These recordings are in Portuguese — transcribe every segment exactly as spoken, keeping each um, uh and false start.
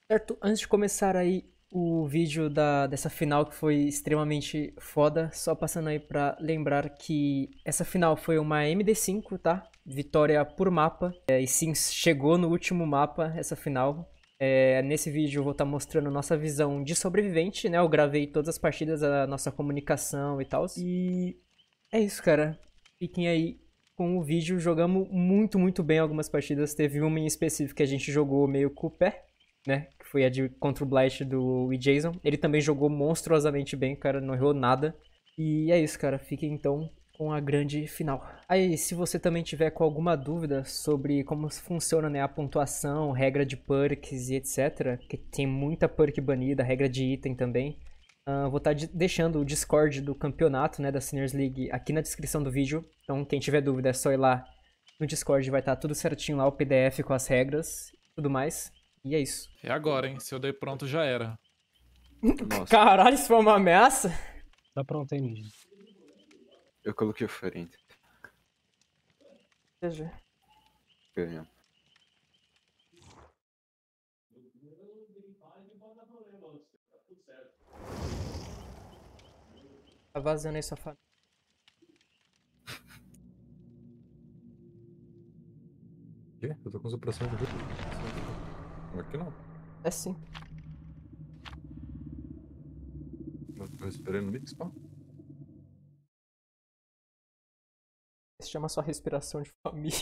Certo, antes de começar aí o vídeo da, dessa final que foi extremamente foda, só passando aí pra lembrar que essa final foi uma M D cinco, tá? Vitória por mapa, é, e sim, chegou no último mapa essa final. É, nesse vídeo eu vou estar mostrando nossa visão de sobrevivente, né? Eu gravei todas as partidas, a nossa comunicação e tal. E é isso, cara. Fiquem aí com o vídeo. Jogamos muito, muito bem algumas partidas. Teve uma em específico que a gente jogou meio com o pé, né? Que foi a de contra o Blight do Jason. Ele também jogou monstruosamente bem, cara. Não errou nada. E é isso, cara. Fiquem então com a grande final. Aí, se você também tiver com alguma dúvida sobre como funciona, né, a pontuação, regra de perks e etcétera, que tem muita perk banida, regra de item também, uh, vou estar tá deixando o Discord do campeonato, né, da Seniors League aqui na descrição do vídeo. Então, quem tiver dúvida é só ir lá no Discord, vai estar tá tudo certinho lá, o P D F com as regras e tudo mais. E é isso. É agora, hein? Se eu dei pronto, já era. Nossa, Caralho, isso foi uma ameaça? Tá pronto aí, Ninja. eu coloquei o Ferente. Veja. Ganhou. Tá vazando aí sua família. Quê? Eu tô com supressão de vida. Aqui não. É sim. Eu tô respirando no mix, pá. Se chama sua respiração de família.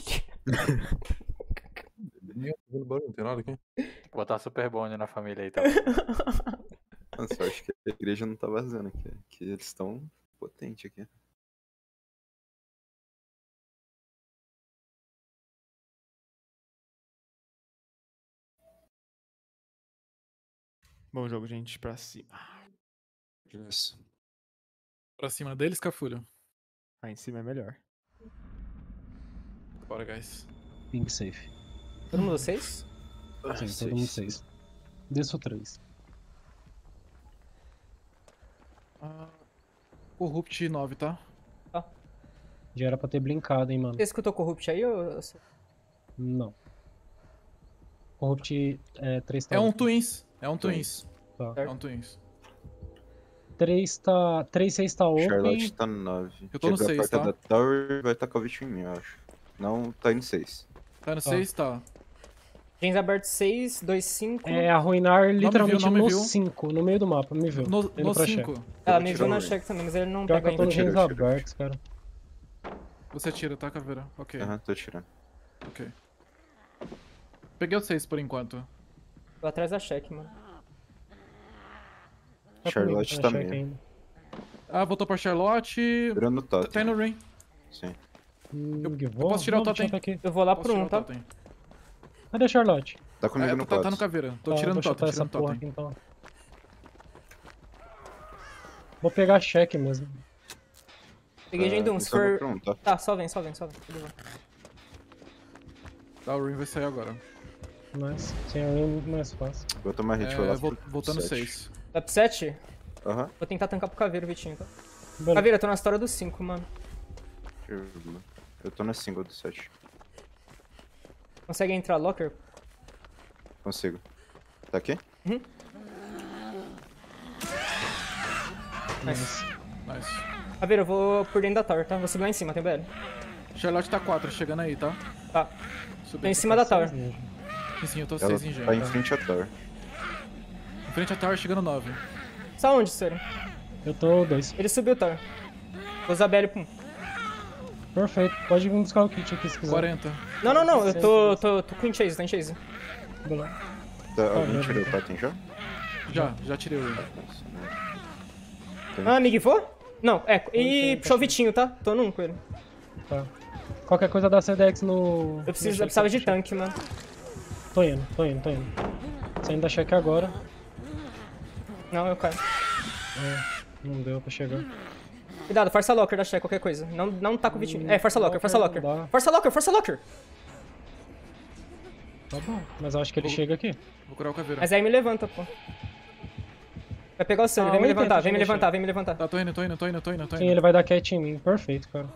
Ninguém tá vendo barulho, não tem nada aqui. Tem que botar super bonde na família aí também. Nossa, eu acho que a igreja não tá vazando aqui. Que eles estão potentes aqui. Bom jogo, gente. Pra cima. Isso. Pra cima deles, Cafulho. Aí em cima é melhor. Bora, guys. Pink safe. Todo mundo seis? Ah, Sim, seis. todo mundo seis. Desço três. Ah, Corrupt nove, tá? Já era pra ter blinkado, hein, mano. Você escutou Corrupt aí ou... Não. Corrupt é três tá. É um Twins. É um Twins. Twins. Tá. É um Twins. três tá. três, seis tá open. Charlotte tá no nove. Eu tô no Quebra seis, a porta tá? da Tower, vai tacar o bicho em mim, eu acho. Não, tá em seis. Tá no Tá. seis, tá. Gens aberto seis, dois, cinco. É arruinar literalmente não me no viu. cinco, no meio do mapa, me viu. No, Indo no pra cinco. check. Ela Eu me vou viu tirar na o check também, mas ele não Pior pega que eu tô ainda. no tiro, gens eu tiro. abertos, cara. Você tira, tá, Caveira? Ok, Aham, tô tirando. ok. Peguei o seis por enquanto. Tô atrás da check, mano. Tá Charlotte comigo, tá na check meio. ainda. Ah, voltou pra Charlotte. Virando Tá, totem. tá indo ring. Sim. Hum, Eu- eu, eu posso tirar o vou, totem? deixa eu tá aqui. Eu vou lá Posso pro tirar um, o tá? totem? Cadê a Charlotte? Tá comigo É, no tá, tá no quatro. caveira. Tô Tá, tirando vou totem, chutar essa tirando porra totem. aqui, então. Vou pegar check mesmo. Peguei Gen um, eu se só vou for... pra um, tá? Tá, só vem, só vem, só vem. Tudo bem. Tá, o ring vai sair agora. Mas sem a ring mais fácil. Vou tomar hit, vou É, lá vol- pro voltando sete. seis. Tá pro sete? Aham. Vou tentar tancar pro Caveiro, Vitinho, tá? Beleza. Caveira, eu tô na história do cinco, mano. Eu tô na single do sete. Consegue entrar locker? Consigo. Tá aqui? Nice. Nice. Caveira, eu vou por dentro da tower, tá? Vou subir lá em cima, tem B L. Charlotte tá quatro, chegando aí, tá? Tá. Subi Tô em aqui. cima da tower. Ninja. Sim, sim, eu tô Ela seis em gen. tá em frente à Tower. Em frente à tower, chegando nove. Só onde, Cero? Eu tô dois. Ele subiu, tower. Vou usar B L pro um. Perfeito. Pode vir buscar o kit aqui se quiser. quarenta. Não, não, não. Eu tô, tô, tô com chase, tá em chase. Beleza. Tá, alguém já tirou vi. o totem já? Já, já tirei o ring. Ah, me guivou? Não, é. E tem, puxou o tá Vitinho, tá? Tô num com ele. Tá. Qualquer coisa dá C D X no... Eu, preciso, no eu precisava de check. tanque, mano. Tô indo, tô indo, tô indo. Saindo da check agora. Não, eu caio. Não deu pra chegar. Cuidado, força locker da check, qualquer coisa. Não, não tá com o Vitinho. É, força locker, força locker. Não dá. Força locker, força locker. Tá bom. Mas eu acho que ele Vou- chega aqui. Vou curar o caveira. Mas aí me levanta, pô. Vai pegar o seu, Ah, vem me eu entendo, levantar, vem me deixa eu levantar, vem me levantar. Tá, tô indo, tô indo, tô indo, tô indo, tô Sim, indo. ele vai dar cat em mim. Perfeito, cara.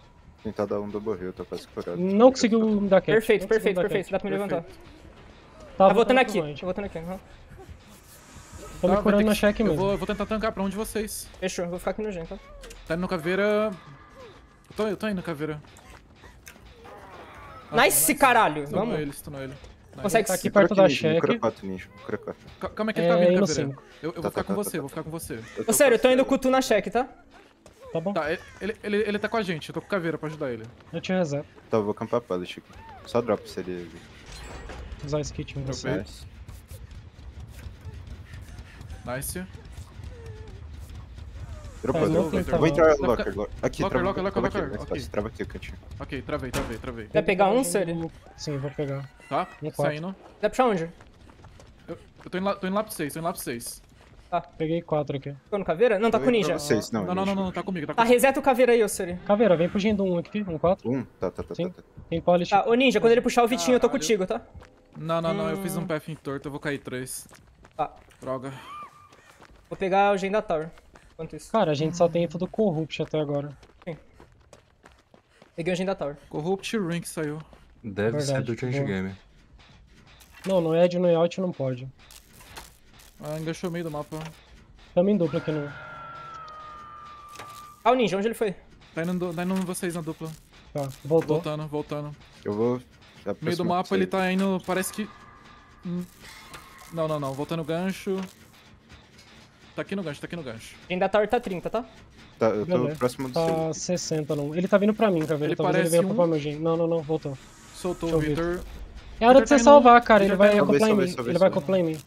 Tentar dar um double heal, tô quase curado. Não conseguiu me dar cat. Perfeito, Não conseguiu perfeito, me dar perfeito. cat. Dá pra me levantar. Tá, Tá voltando pro aqui. Void. Tô voltando aqui. Uhum. Tô me Tá, vai curando ter na que- check eu mesmo. vou, eu vou tentar tancar pra um de vocês. Fechou, vou ficar aqui no gen, tá? Tá indo no caveira. Eu tô, eu tô indo, caveira. Nice, caralho! Stunou Vamos. ele, stunou ele. Nice. Consegue Tá aqui se... perto da Ninja, check. Cura quatro, Ninja. Cura quatro. Ca- Calma aí que ele tá É, vindo, no caveira. cinco. Eu, eu vou Tá, ficar tá, com tá, você, tá, vou ficar com você. Eu Ô, sério, eu tô indo com com o Tu na check, tá? Tá bom? Tá, ele, ele, ele, ele tá com a gente, eu tô com caveira pra ajudar ele. Eu te reseto. Tá, eu vou acampar pallet aqui. Só drop se ele... Usar esse kit em você. Dropei. Nice. Nice. Dropou, Faz dropou. muito tempo, Vou entrar Vai no ficar- locker agora. Aqui, Locker, trava, locker, trava locker, aqui, mais ok. fácil. Trava aqui o cantinho. Ok, travei, travei, travei. Vai pegar um, sério? Sim, vou pegar. Tá? Um quatro. Saindo. Vai puxar onde? Eu, eu tô indo lá, tô indo lá pro seis, tô indo lá pro seis. Peguei quatro aqui. Tô no caveira? Não, tá com o ninja. Pra vocês, não. Não, não, não, Ninja. não, tá comigo, tá Tá, comigo. reseta o caveira aí, ô Suri. Caveira, vem pro gen do um aqui. Um quatro. Um? Tá, tá, tá, Sim. tá, tá. Tem polish. Tá, ô ninja, quando ele puxar o Vitinho, eu tô Caralho. contigo, tá? Não, não, não, eu fiz Hum. um path em torto, eu vou cair três. Tá. Droga. Vou pegar o gen da Tower. Enquanto isso. Cara, a gente só tem tudo corrupt até agora. Peguei o gen da Tower. Corrupt Ring que saiu. Deve ser Verdade, do Change boa. Game. Não, no Edge e no Yacht não pode. Ah, enganchou o meio do mapa. Tamo em dupla aqui no... Ah, o ninja, onde ele foi? Tá indo, tá indo vocês na dupla. Tá, voltou. Voltando, voltando. Eu vou... No meio do mapa ele tá indo, parece que... Hum. Não, não, não, voltando o gancho. Tá aqui no gancho, tá aqui no gancho. Gen da Tower tá trinta, tá? Tá, eu tô Beleza. próximo do Tá seu. sessenta não. Ele tá vindo pra mim, Caveira. Ele Talvez ele parece venha um- poupar meu gen. Não, não, não, voltou. Soltou Deixa o eu ver. Victor. É hora de você tá indo- salvar, cara. Ele Victor vai tá indo- acoplar em Salvei, mim. salvei, Ele vai salvei. acoplar em mim.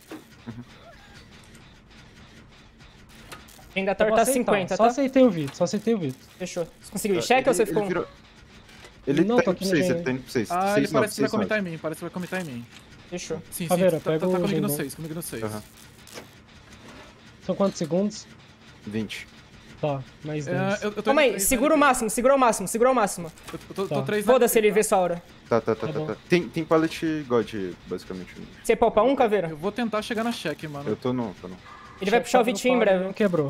Gen da Só Tower vou tá aceitar. cinquenta, Só tá? aceitei o Vito, só aceitei o Vito. Fechou. Você conseguiu ir check ou você ficou... Ele, virou... ele Não, tá tô indo aqui pro no seis, gen. ele tá indo pro seis. Ah, seis, ele parece que vai nove, comentar seis, em mim, parece que vai comentar em mim. Fechou. Sim, sim, Caveira, tá, tá, pega tá o comigo no Gendon. seis, comigo no seis. Aham. São quantos segundos? vinte. Tá, mais É, dez. eu, eu tô Calma indo aí, três, segura o né? máximo, segura o máximo, segura o máximo. Eu tô, tô, Tá. tô três na- Foda-se ele ver sua hora. Tá, tá, tá, Tá tá. bom. tá. Tem, tem pallet God, basicamente. Você popa um, caveira? Eu vou tentar chegar na check, mano. Eu tô no, tô no. Ele vai puxar o Check Vitinho em no breve. Não quebrou.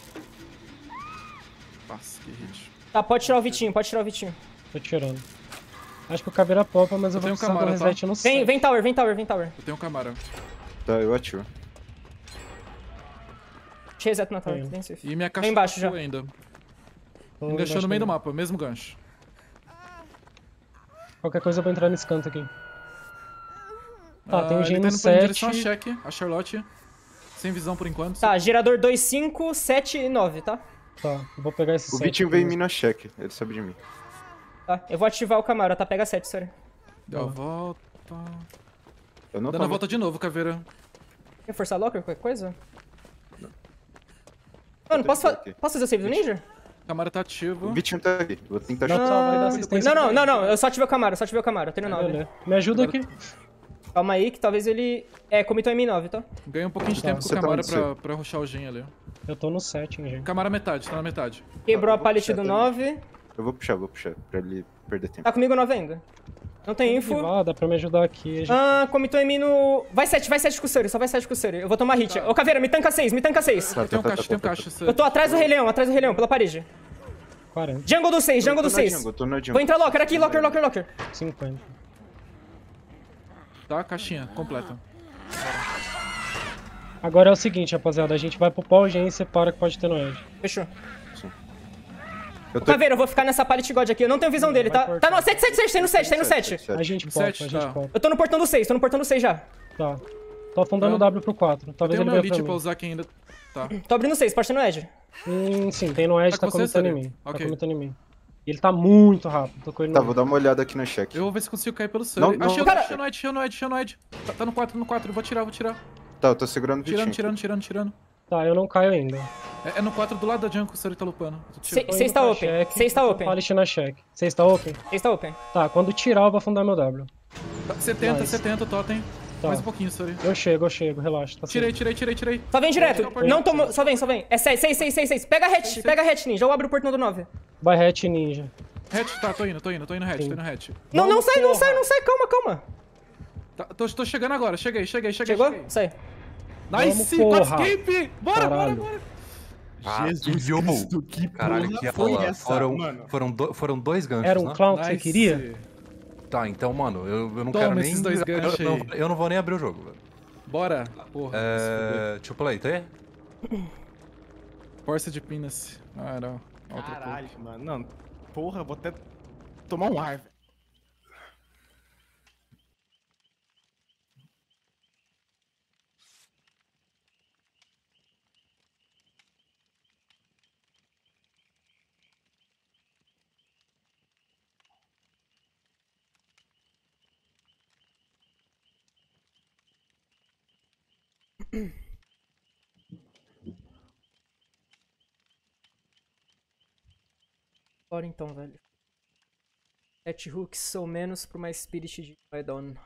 Nossa, que hit. Tá, pode tirar o Vitinho, pode tirar o Vitinho. Tô tirando. Acho que o Caveira popa, mas eu, Eu vou tenho precisar do Camara, tá? reset no Vem, set. vem Tower, vem Tower, vem Tower. Eu tenho um Camara. Tá, eu ativo. Te reseto na Tower, Indo. bem safe. E minha caixa embaixo tá já. full ainda. Tô Enganchou embaixo no meio do também. mapa, mesmo gancho. Qualquer coisa eu vou entrar nesse canto aqui. Tá, tem um Ah, gen ele tá no indo pra- em direção à sete. check, a Charlotte. Sem visão por enquanto. Tá, gerador dois, cinco, sete e nove, tá? Tá, eu vou pegar esse O set Vitinho aqui veio em mesmo. mim na check, ele sabe de mim. Tá, eu vou ativar o Camara, tá? Pega sete, sério. Deu a volta. Eu não Dando a tava... volta de novo, caveira. Quer forçar locker, qualquer coisa? Mano, posso, fa aqui. posso fazer o save do ninja? Camara tá ativo. O Vitinho tá aqui, vou tentar Não, chutar. só vai dar Ah, assistência. Não, não, não, não, eu só ativei o Camara, eu só ativei o Camara, eu tenho nove. Beleza. Me ajuda aqui. Calma aí, que talvez ele... É, comitou M nove, tá? Ganhei um pouquinho de Tá. tempo com Você o tá Camara onde, pra, pra rushar o gen ali. Eu tô no set, hein, gente. Camara metade, tá na metade. Quebrou eu a vou pallet puxar do também. nove. Eu vou puxar, vou puxar, pra ele perder tempo. Tá comigo nove ainda. Não tem info. Ah, dá pra me ajudar aqui. a gente- Ah, comitou em mim no... Vai sete, vai sete com o Suri, só vai sete com o Suri. Eu vou tomar hit. Ô, Caveira, me tanca seis, me tanca seis. Tá, Eu tenho um tá, caixa, tá, tenho um tá, caixa. tá. você- Eu tô atrás do Rei Leão, atrás do Rei Leão, pela parede. quarenta, Jungle do seis, jungle Eu do tô na seis. jungle, eu tô na Vou jungle. entrar locker aqui, locker, locker, locker. cinquenta. Tá, caixinha, completa. Agora é o seguinte, rapaziada. A gente vai pro pau gen e separa que pode ter no Edge. Fechou. Eu Ô, Caveira, eu vou ficar nessa pallet God aqui. Eu não tenho visão dele, tá? vai Tá no sete, sete, sete, tem no sete, tem no Sete, sete. sete, sete. A gente No popa, set, a gente tá. popa. Eu tô no portão do seis, tô no portão do seis já. Tá. Tô afundando o Eu- W pro quatro. Talvez Tem o ele meu venha elite pra pra mim. usar aqui ainda. Tá. Tô abrindo seis, pode ter no Edge. Hum, sim, tem no Edge, Tá tá, com você, comentando em Suri? mim. Tá Ok. comentando em mim. E ele tá muito rápido. Tô com ele Tá, no vou dar uma olhada aqui na check. Eu vou ver se consigo cair pelo Não, Surrey. não. Achei o Cara- achei no Edge, achei no Edge, achei no Edge. Tá, tá no quatro, no quatro. Vou tirar, vou tirar. Tá, eu tô segurando o Tirando, Vitinho. tirando, tirando, tirando. Tá, eu não caio ainda. É, é no quatro do lado da jungle que o Surrey tá lupando. Eu tô tirando. Tô Seis indo tá pra open, check, seis tá tô open. Pallet na check. seis tá open? seis tá open. Tá, quando tirar eu vou afundar meu W. Tá, setenta, Nice. setenta, totem. Tá. Mais um pouquinho, Surrey. Eu chego, eu chego, relaxa. Tá Tirei, certo. tirei, tirei, tirei. Só vem direto. Pode Não tomou. Só vem, só vem. É seis, seis, seis, seis, seis. Pega a hatch, pega a hatch, ninja. Eu abro o portão do nove. Vai hatch ninja. Hatch, tá, tô indo, tô indo, tô indo hatch, Sim. tô indo hatch. Não, não Vamos, sai, não porra. sai, não sai. Calma, calma. Tá, tô, tô chegando agora, cheguei, cheguei, cheguei. Chegou? cheguei. Sai. Nice, Vamos, quatro porra. escape! Bora, bora, Caralho. bora. Ah, Jesus que jogo. Cristo, que Caralho, porra que foi aula. essa, Foram, mano? foram, do- foram dois ganchos, Era um né? clown que você Nice. queria? Tá, então, mano, eu, eu não Toma quero nem... esses dois eu, ganchos eu, aí. não, eu não vou nem abrir o jogo, velho. Bora. Porra. se É... To play, tá aí? fuder. Força de Pinas. Ah, não. Outra Caralho, mano. Não, porra, vou até tomar um ar, velho. Bora então, velho. Sete hooks ou menos pra uma Spirit de Maidon.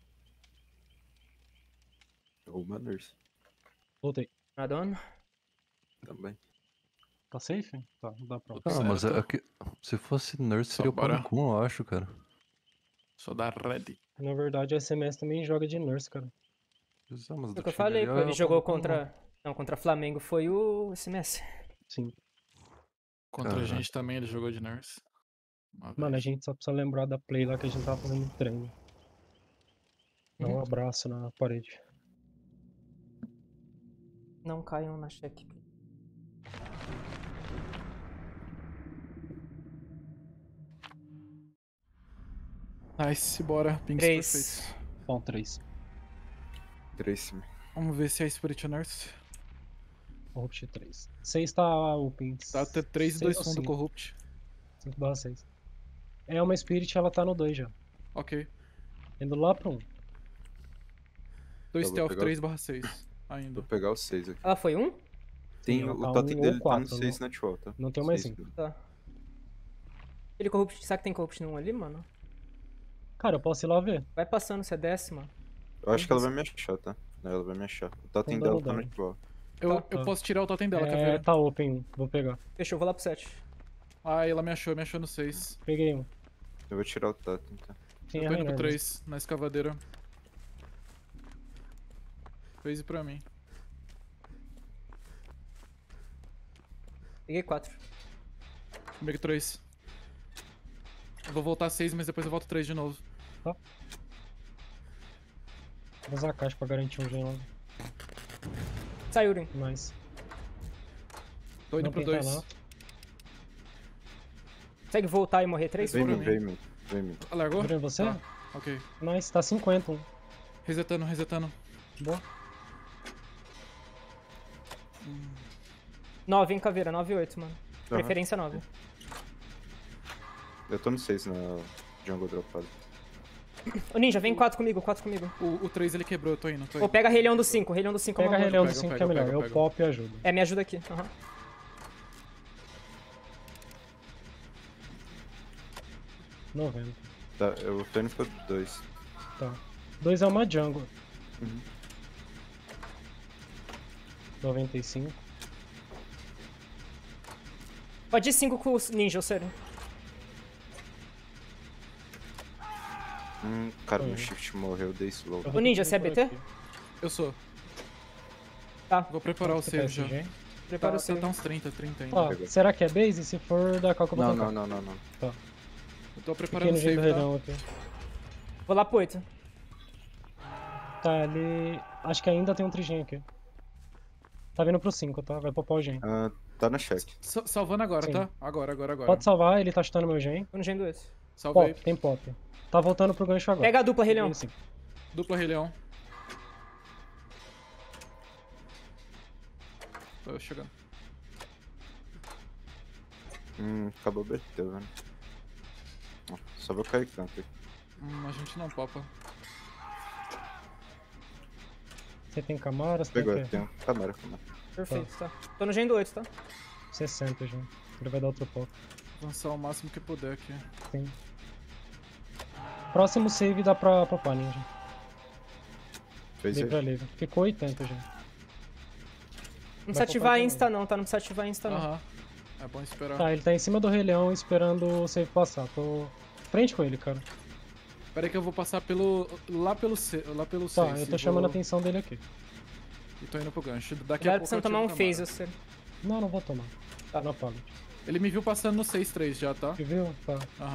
Uma nurse Voltei. Maidon? também. Tá safe? Tá, não dá pra. Ah, mas certo. é que, se fosse Nurse Só seria o bora. Pancum, eu acho, cara. Só dá red. Na verdade, a S M S também joga de nurse, cara. Pois é, mas Foi do o que eu time falei, ali pô. é Ele o jogou Pancum, contra. Não, contra Flamengo foi o S M S. Sim. Contra a Aham. gente também ele jogou de nurse. Uma Mano, a vez. gente só precisa lembrar da play lá que a gente tava fazendo no treino. Dá um abraço na parede. Não caiam na check. Nice, bora. Pings Três. perfeitos. Bom, três. Trace. Vamos ver se é Spirit Nurse. Corrupt três. seis tá open. Tá até três e dois ou fundo cinco? Corrupt. cinco barra seis. É uma Spirit, ela tá no dois já. Ok. Indo lá pro um. dois Eu vou Stealth, pegar- três barra seis. Ainda. Vou pegar o seis aqui. Ela foi um? Tem, ela o tá totem um ou dele tá no quatro, seis não- natural, tá? não tem mais Seis cinco. dele. Tá. Ele corrupt. Será que tem corrupt num ali, mano? Cara, eu posso ir lá ver. Vai passando, se é décima. Eu acho que ela vai me achar, tá? Ela vai me achar. O totem Então dela dá tá no no natural. Eu, Tá, eu tá. posso tirar o totem dela, quer É, ver? tá open um. Vou pegar. Fechou, vou lá pro sete. Ah, ela me achou, me achou no seis. Peguei um. Eu vou tirar o totem, tá? Tem Eu a tô indo pro Rainer mesmo. três, na escavadeira. Phase pra mim. Peguei quatro. Comigo três. Eu vou voltar seis, mas depois eu volto três de novo. Vou usar a caixa pra garantir um gen logo. Saiu, Urim. Nice. Tô indo Não pro tem dois. lá. Consegue voltar e morrer três? Vem pra mim, mim. vem mim, vem mim. Ah, largou? Virei você? Tá, ok. Nice, tá cinquenta um. Resetando, resetando. Boa. nove, hein, caveira? nove e oito, mano. Aham. Preferência nove. Eu tô no seis na jungle dropado. Ô, Ninja, vem quatro comigo, quatro comigo. O, o três ele quebrou, eu tô indo, tô Ou indo. pega relhão do cinco, relhão do cinco é Pega uma boa. relhão do pego, cinco pego, que é melhor. pego, Eu pego. pop e ajuda. É, me ajuda aqui. Aham. noventa. Tá, eu tô indo pro dois. Tá. dois é uma jungle. Uhum. noventa e cinco. Pode ir cinco com o Ninja, sério. Hum, cara, meu Uhum. shift morreu, eu dei slow. Eu Ô, vou Ninja, ter você é que ir B T? por aqui. Eu sou. Tá, Vou preparar o Você save pega já. esse gen? prepara Tá, o seu. tá uns trinta, trinta ainda. Ó, Pegou. será que é base? Se for da calca eu vou Não, tancar. não, não, não, não. Eu tô preparando o Pequeno gen do save, tá? relhão aqui. Vou lá pro oito. Tá, ele... Acho que ainda tem um trigen aqui. Tá vindo pro cinco, tá? Vai popar o gen. Ah, tá na check. Sa- salvando agora, Sim. tá? Agora, agora, agora. Pode salvar, ele tá chutando meu gen. Tô no gen do oito. Salvei. Pop, tem pop. Tá voltando pro gancho agora. Pega a dupla, relhão. Ele sim. Dupla relhão. Tô chegando. Hum, acabou o B T, velho. Ó, Só vou cair canto aqui. Hum, a gente não popa. Você tem Camara, você Pegou, tem o quê? tem um câmera, câmera. Perfeito, tá. Tô no gen do oito, tá? sessenta já. Ele vai dar outro pop. Avançar o máximo que puder aqui. Sim. Próximo save dá pra popar, ninja. Fez Livre a aí. livre. Ficou oitenta já. Não Vai precisa ativar popar de Insta não, tá? Não precisa ativar Insta não. Aham. É bom esperar. Tá, ele tá em cima do Rei Leão esperando o save passar. Tô frente com ele, cara. Pera aí que eu vou passar pelo... lá pelo C, lá pelo Tá, seis, eu tô e chamando a vou- atenção dele aqui. E tô indo pro gancho. Daqui a Cuidado pra pouco você não eu tomar um ativo phase, Camara. você. Não, não vou tomar. Tá na pallet. Ele me viu passando no seis três já, tá? Viu? Tá. Aham.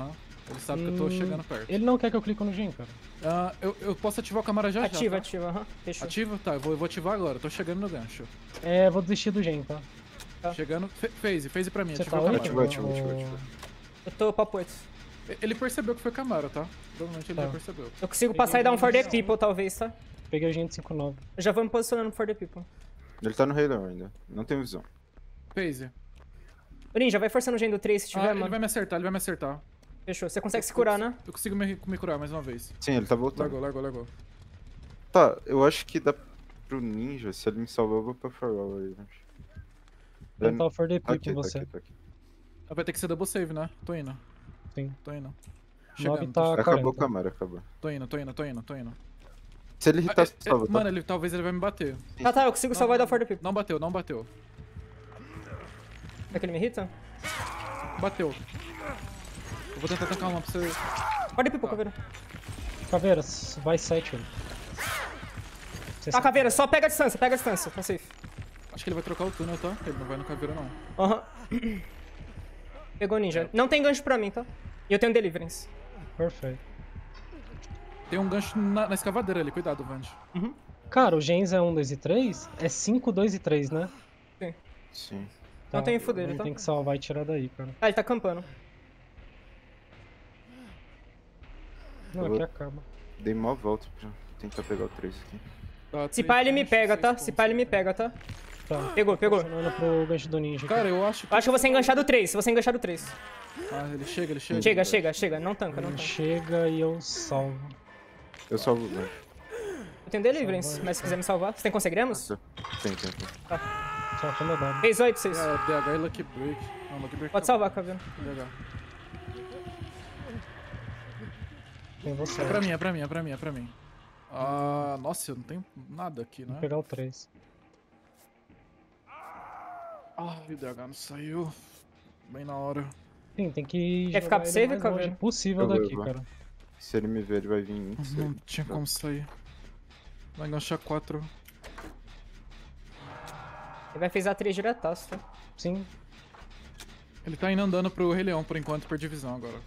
Ele sabe que eu tô Hum, chegando perto. Ele não quer que eu clique no gen, cara. Ah, eu, eu posso ativar o câmera já Ativa, já, tá? ativa, aham. Fechou. Ativa? Tá, eu vou, eu vou ativar agora. Eu tô chegando no gancho. É, vou desistir do gen, tá? Tá. Chegando. Fe- Phase, phase pra mim. Você Ativou tá o aí? câmera. Ativa, ativa, ativa, ativa. Eu tô papo oito. Ele percebeu que foi Camaro, tá? Provavelmente ele Tá. já percebeu. Eu consigo passar e dar um for the people, talvez, tá? Peguei o gen de cinco nove. Eu já vou me posicionando for the people. Ele tá no Rei Leão ainda. Não tem visão. Phase. Ô, Ninja, vai forçando o gen do três se Ah, tiver, ele mano. vai me acertar, ele vai me acertar. Fechou. Você consegue se curar, né? Eu consigo me, me curar mais uma vez. Sim, ele tá voltando. Largou, largou, largou. Tá, eu acho que dá pro Ninja, se ele me salvar, eu vou pra Farol aí, acho. Vou tentar o for the Tá people aqui, com tá você. aqui, tá aqui. Ah, vai ter que ser double save, né? Tô indo. Sim. Tô indo. nove Chegando, tá Acabou quarenta. o câmera, acabou. tô indo, tô indo, tô indo, tô indo. Se ele Ah, irritar, é- é- salva, tá? mano, ele, talvez ele vai me bater. Tá, tá, eu consigo salvar e dar for the people. Não bateu, não bateu. É que ele me irrita? Bateu. Eu vou tentar tancar uma pra você. For the people, caveira. Caveira, vai sete, velho. Você Tá, sabe. caveira, só pega a distância, pega a distância, tá safe. Acho que ele vai trocar o túnel, tá? Ele não vai no caveira, não. Aham. Pegou ninja. Não tem gancho pra mim, tá? E eu tenho deliverance. Perfeito. Tem um gancho na, na escavadeira ali, cuidado, Vand. Cara, o gens é um, dois e três? É cinco, dois e três, né? Sim. Não tem fuder, ele tá? tem que salvar e tirar daí, cara. Ah, ele tá campando. Não, Eu aqui vou- acaba. Dei mó volta pra tentar pegar o três aqui. Tá, Se três pá, ele me ganchos, pega, seis tá? pontos. Se pá, ele me pega, tá? Tá. Pegou, pegou. Funcionando pro gancho do ninja. Cara, eu acho que... Eu acho que eu vou ser enganchado três, eu vou ser enganchado três. Ah, ele chega, ele chega. Chega, chega, chega. Não tanca, não Ele tanca. chega e eu salvo. Eu salvo o gancho. Eu tenho deliverance, mas se quiser me salvar. Você tem conseguiremos? Tem, tem, tem. Só toma dado. fez oito, seis. É, D H e Lucky Break. Não, Lucky Break Pode salvar, caveira. D H. Tem você. É pra mim, é pra mim, é pra mim, é pra mim. Ah, nossa, eu não tenho nada aqui, Vou né? pegar o três. Ah, o D H não saiu. Bem na hora. Sim, tem que Quer ficar jogar pro ele save, mais Caveira? longe possível Eu vou, daqui, eu vou. cara. Se ele me ver, ele vai vir em mim. se Não ele- tinha como sair. Vai enganchar quatro. Ele vai fazer a três diretaço, tá? Sim, Ele tá indo andando pro Rei Leão por enquanto, por divisão agora.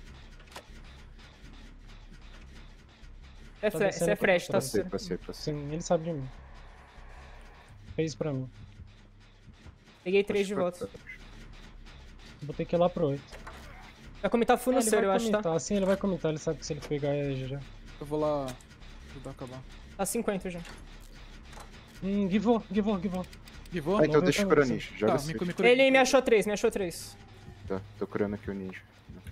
É, Tá fre- descendo Você é pra fresh, tá? trás. Passei, passei, passei. sim, ele sabe de mim. Fez pra mim. Peguei três de volta. Vou ter que ir lá pro oito. Vai comitar full no É, ele ser, vai eu acho, tá? comentar. Sim, ele vai comentar, ele sabe que se ele pegar é G G. Eu vou lá ajudar a acabar. Tá cinquenta já. Hum, givou, givou, givou. Givou? Ah, então ver deixa eu pra curar você. ninja. Joga Tá, assim. me, me cura. Ele me achou três, me achou três. Tá, tô curando aqui o ninja.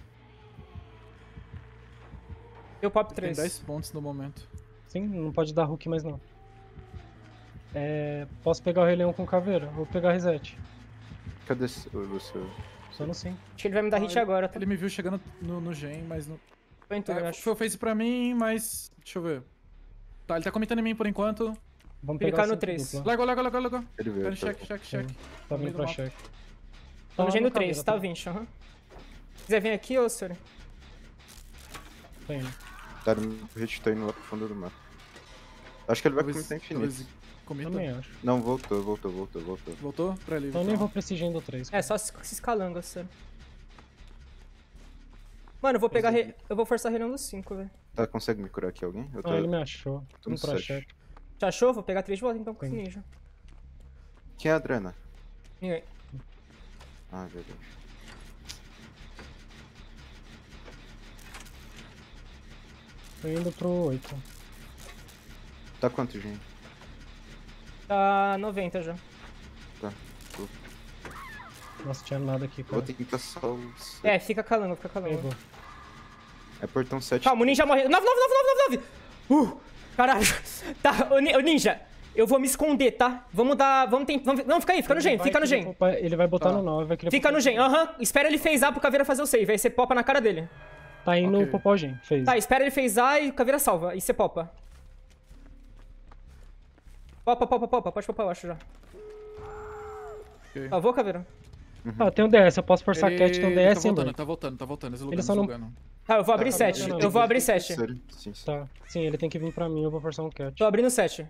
Deu pop Tem três. dez pontos no momento. Sim, não pode dar hook mais não. É, posso pegar o Rei Leão com caveira? Vou pegar reset. Cadê esse- o- você? Só no sim. Acho que ele vai me dar hit Ah, agora, tá? Ele me viu chegando no, no gen, mas não. Tô em tudo, eu É, acho. foi face pra mim, mas. Deixa eu ver. Tá, ele tá comentando em mim por enquanto. Vamos Clicar pegar no cinco três. dupla. Largou, largou, largou, largou. Ele veio. Pera, tá- check, check, check. Tá No meio vindo pra do mapa. check. Tô no Tá gen do caveira, três, tá tá? vinte, aham. Quiser vir aqui, ô senhor? Tá indo. Tá no hit, tá indo lá pro fundo do mapa. Acho que ele vai Talvez- cometer infinito. talvez cometa. Também acho. Não, voltou, voltou, voltou, voltou. Voltou? Pra ali. Então eu nem vou pra esse gen do três. É, só se se escalando, senhor. Mano, eu vou pegar. Re... Eu vou forçar relhão do cinco, velho. Tá, consegue me curar aqui alguém? Eu tô... Ah, ele me achou. tô no Vamos pra sete. check. Já achou? Vou pegar três de volta então com esse Sim. ninja. Quem é a Adrena? Ninguém. Ah, verdade. Tô indo pro oito. Tá quanto, gente? Tá noventa já. Tá. Nossa, tinha nada aqui, Vou cara. tentar só o... É, fica calando, fica calando. Pegou. É portão sete. Calma, o ninja morre. nove, nove, nove, nove, nove, nove! Uh! Caralho. Tá, o, ni- o ninja, eu vou me esconder, tá? Vamos dar. Vamos tentar. Vamos... Não, fica aí, fica no Ele gen, vai fica no querer gen. popar- Ele vai botar Tá. no nove, vai querer Fica popar- no gen, aham. Espera ele phasar pro Caveira fazer o save. Aí você popa na cara dele. Tá indo Ok. popar o gen, fez. Tá, espera ele phasar e o Caveira salva. E você popa. Popa, popa, popa. Pode popar, eu acho já. Ok. Salvou, Caveira? Ah, tem um D S, eu posso forçar Ele- cat, tem um ele D S tá e um voltando, dois. tá voltando, tá voltando. Esse lugar Ele só não... não- Tá, eu vou abrir Tá, sete. não, não, Eu não. vou abrir sete. Sério? Sim, sim. Tá, sim, ele tem que vir pra mim, eu vou forçar um cat. Tô abrindo sete.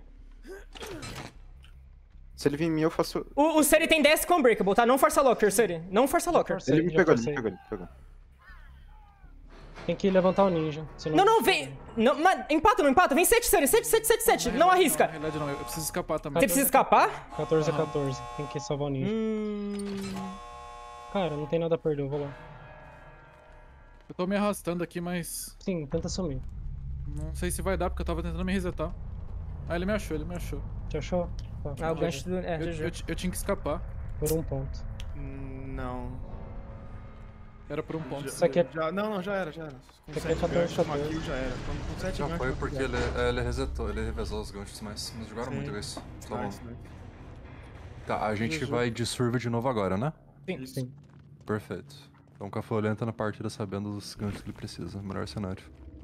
Se ele vir em mim, eu faço... O, o Seri tem D S com Unbreakable, tá? Não força locker, Seri. Não força locker. Forcei, Ele me já pegou, ele me forcei. pegou, ele me pegou. Tem que levantar o ninja. senão- Não, não, vem. Não, mas empata, não empata. Vem sete, sete, sete, sete, sete, sete. Não arrisca. Na realidade não, eu preciso escapar também. Você precisa escapar? quatorze a quatorze. Tem que salvar o ninja. Hum. Cara, não tem nada a perder, eu vou lá. Eu tô me arrastando aqui, mas Sim, tenta sumir. não sei se vai dar, porque eu tava tentando me resetar. Ah, ele me achou, ele me achou. Te achou? Tá. Ah, o gancho do. É, Eu, G G. eu, eu tinha que escapar. Por um ponto. Hum, Não. Era por um ponto. Isso aqui é- Já, não, não, já era, já era. Com Isso aqui é sete quatorze, ganchos, uma quatorze. kill já era. Com, com sete Já ganchos, foi uma porque kill ele, é, ele resetou, ele revezou os ganchos, mas, mas jogaram Sim. muito com isso. Tá já era. bom. Nice, nice. Tá, a gente vai de surva de novo agora, né? Sim. Sim. Perfeito. Então o Cafuelê entra na partida sabendo dos ganchos que ele precisa. Melhor cenário.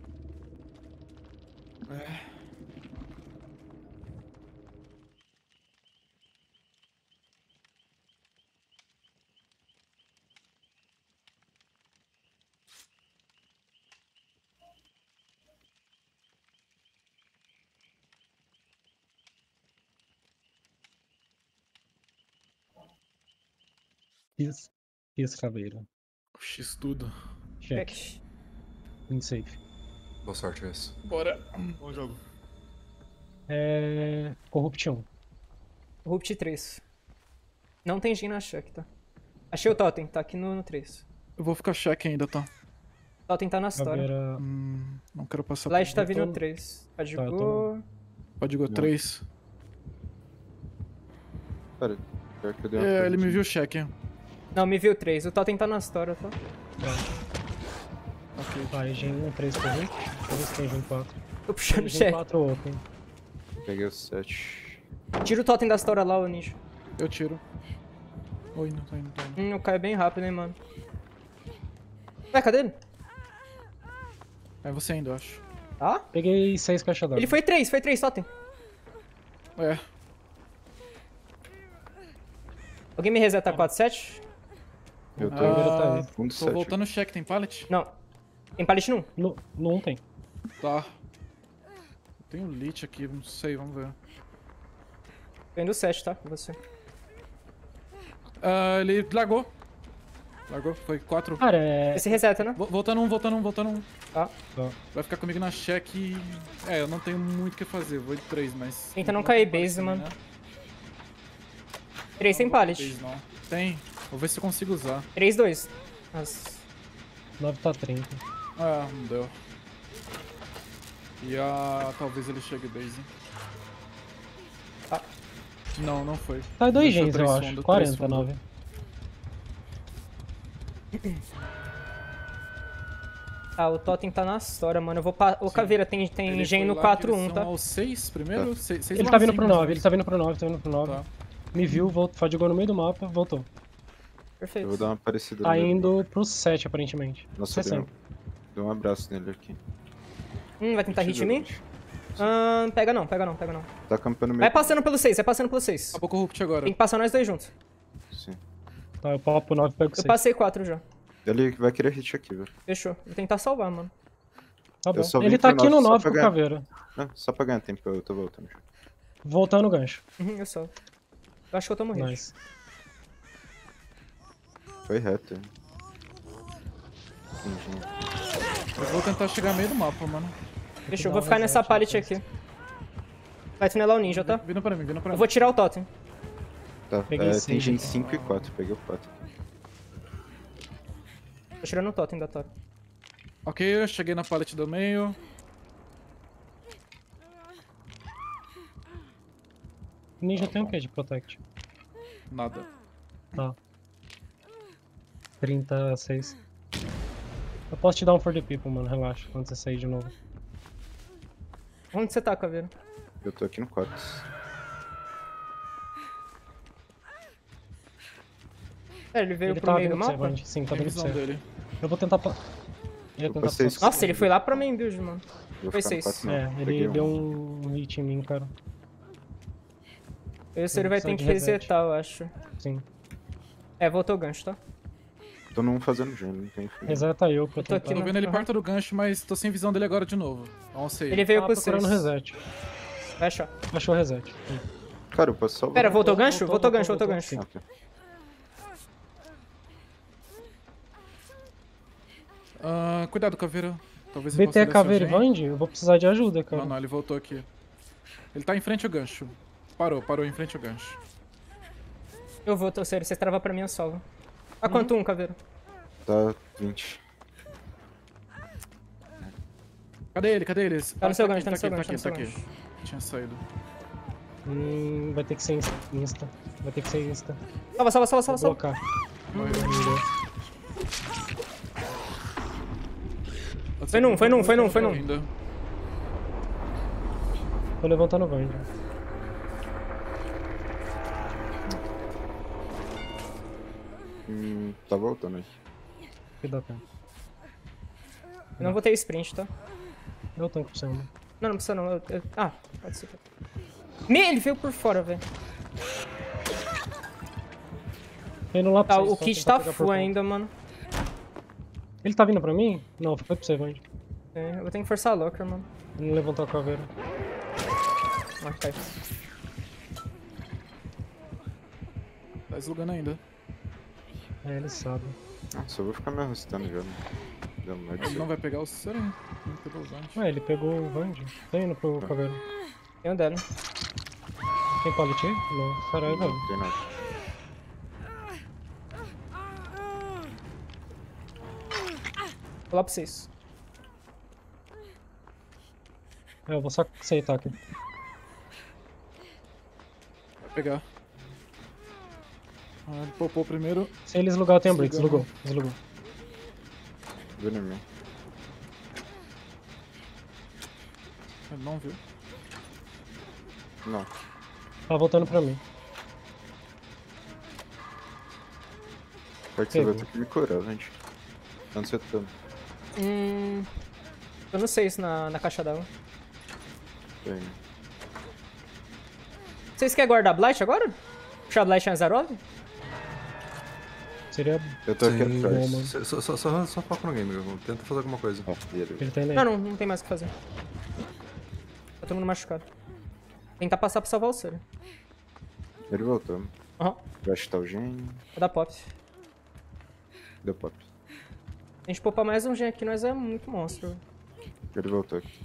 Kiss. Kiss caveira. X tudo. Check. Check. In safe. Boa sorte, guys. Bora. Bom jogo. É. Corrupt um. Rupt três. Não tem gen na check, tá? Achei o Totem, tá aqui no, no três. Eu vou ficar check ainda, tá? Totem tá na história. Caveira. Hum, não quero passar Light tá por... vindo tô- no três. Tá, Adigou. Pode go três. Pera, pior que eu dei uma É, ele me perdidinha. viu check, hein? Não, me viu três. O Totem tá na história, tá? Ok. Vai, gen um, três corrupt. Deixa eu ver se tem gen quatro. Tô puxando Gen check. quatro open. Peguei o sete. Tira o Totem da história lá, ô ninja. Eu tiro. Oi, não tá indo, tá indo. Hum, o Caio é bem rápido, hein, mano. Ué, cadê ele? É você ainda, eu acho. Tá? Peguei seis caixas d'água. Ele foi três, foi três, Totem. É. Alguém me reseta quatro, sete? Eu tô Caveira tá Ah, aí. fundo tô sete. voltando check, tem pallet? Não. Tem pallet num? No, no um tem. Tá. Tem um lit aqui, não sei, vamos ver. Tô indo sete, tá? Com você. Ah, ele largou. Largou, foi quatro. Cara, é. Esse reseta, né? Vo- Voltando um, voltando um, voltando um. Tá. Tá. Vai ficar comigo na check e... É, eu não tenho muito o que fazer, vou de três, mas... Tenta não cair base, mano. três sem pallet. Base, não. Tem. Vou ver se eu consigo usar. três, dois. Nossa. nove tá trinta. Ah, não deu. E a... talvez ele chegue base. Ah. Não, não foi. Tá dois Deixou gens, eu três acho. fundo, três quarenta, fundo. nove. Ah, o Totem tá na história, mano. Eu vou pa... Ô, Caveira, tem, tem Ele gen foi no lá em quatro um, direção tá? ao seis primeiro? Tá. Seis, seis Ele ou tá vindo cinco, pro mais ou nove, ele menos. tá vindo pro nove, tá vindo pro nove. Tá. Me viu, voltou, fadigou no meio do mapa, voltou. Eu vou Perfeito. dar uma parecida Tá nele. indo pro sete, aparentemente. Nossa, deu um, sessenta. deu um abraço nele aqui. Hum, vai tentar hit em mim? Sim. Ah, pega não, pega não, pega não. Tá acampando meio. Vai passando pelo seis, vai passando pelo seis. Acabou com o Corrupt agora. Tem que passar nós dois juntos. Sim. Tá, eu popo nove e pego Eu seis. passei quatro já. Ele vai querer hit aqui, velho. Fechou. Vou tentar salvar, mano. Tá bom. Eu só vim Ele tá pro aqui no nove só nove pra com ganhar. caveira. Não, só pra ganhar tempo, eu tô voltando. Voltando o gancho. Uhum, eu salvo. Eu acho que eu tô morrendo. Nice. Foi reto. hein. Entendi. Eu vou tentar chegar no meio do mapa, mano. Fechou, dar vou um ficar nessa reset, pallet então. aqui. Vai tunelar o ninja, tá? Vindo pra mim, vindo pra mim. Eu vou tirar o totem. Tá, Peguei é, seis, tem gente então. cinco e quatro, peguei o quatro. Tô tirando o totem da top. Ok, eu cheguei na pallet do meio. Ninja tem o que de protect? Nada. Tá. trinta e seis. Eu posso te dar um for the people, mano. Relaxa, quando você sair de novo. Onde você tá, Caveira? Eu tô aqui no quatro. É, ele veio Ele pro tá meio do vindo pra você, mapa? Vand. Sim, tá Tem vindo pra visão você. dele. Eu vou tentar... Pa... Eu ia Eu tentar passei passar. isso. Nossa, ele foi lá pra main build, mano. Vou Foi ficar no seis. quatro, não. É, Peguei ele um. deu um hit em mim, cara. Esse ele vai ter precisa que de reset. resetar, eu acho. Sim. É, voltou o gancho, tá? Tô não fazendo gênio, não tem fim. Reseta eu pra eu Eu tô aqui tentar. Tô vendo ele Aham. perto do gancho, mas tô sem visão dele agora de novo. Não sei. Ele veio Tá pro seis. procurando reset. Vai achar. Achou reset. Cara, eu posso salvar. Pera, voltou o gancho? voltou, Voltou o gancho, voltou, voltou o gancho. Ah, ok. Ah, cuidado, caveira. Talvez você B possa T é descer caveira e alguém. Vand? Eu vou precisar de ajuda, cara. Não, não, ele voltou aqui. Ele tá em frente ao gancho. Parou, parou em frente ao gancho. Eu vou, torcer. Se você travar pra mim, eu salvo. A quanto um, caveira? Tá vinte. Cadê ele? Cadê ele? Tá no seu gancho, tá no aqui, seu tá gancho, aqui, tá tá no seu aqui. Tinha saído. Hum, vai ter que ser insta. insta. Vai ter que ser insta. Salva, salva, salva, salva, Vou salva. blocar. Morreu. Foi num, foi num, foi num, foi num. Ainda. Tô levantando o Vand. Hum, tá voltando aí. Que dá tempo. Eu não vou ter sprint, tá? Eu tanco pra você, né? Não, não precisa não. Eu, eu... Ah, pode ser. Me, ele veio por fora, velho. Tô indo lá pra Tá, vocês, o só kit tentar tá pegar por full fora. ainda, mano. Ele tá vindo pra mim? Não, foi pra você, Vand. É, eu vou ter que forçar a locker, mano. Ele não levantou a caveira. Ah, cai. Tá deslugando ainda. É, ele sabe. Nossa, eu vou ficar me arrastando já. Né? Deu merda. Ele não vai pegar o Seren. Não pegou os antes. Ué, ele pegou o Vand. Tô indo pro caveira. Tem um dano. Tem pallet? Não, caralho, velho. Não tem nada. Vou lá pra vocês. É, eu vou só aceitar aqui. Vai pegar. Ah, ele popou primeiro. Se ele deslugar, eu tenho break. Desligando. Deslugou. Deslugou. Viu em mim. Ele não viu. Não. Tá voltando pra mim. Pode ser, vai Pegou. ter que me curar, gente. Onde você tá? Hum... Eu não sei isso na, na caixa d'água. Tem. Vocês querem guardar Blight agora? Puxar Blight em Azarov? Seria... Eu tô aqui Sim, atrás. bom, mano. Só, só, só, só, só foca no game, meu. Tenta fazer alguma coisa. Ó, e ele. Ele tá indo aí. Não, não, não tem mais o que fazer. Tá todo mundo machucado. Tentar passar pra salvar o Seren. Ele voltou. Aham, Eu acho que tá o gen. vou dar pop. Deu pop. A gente poupar mais um gen aqui, nós é muito monstro. Ele voltou aqui.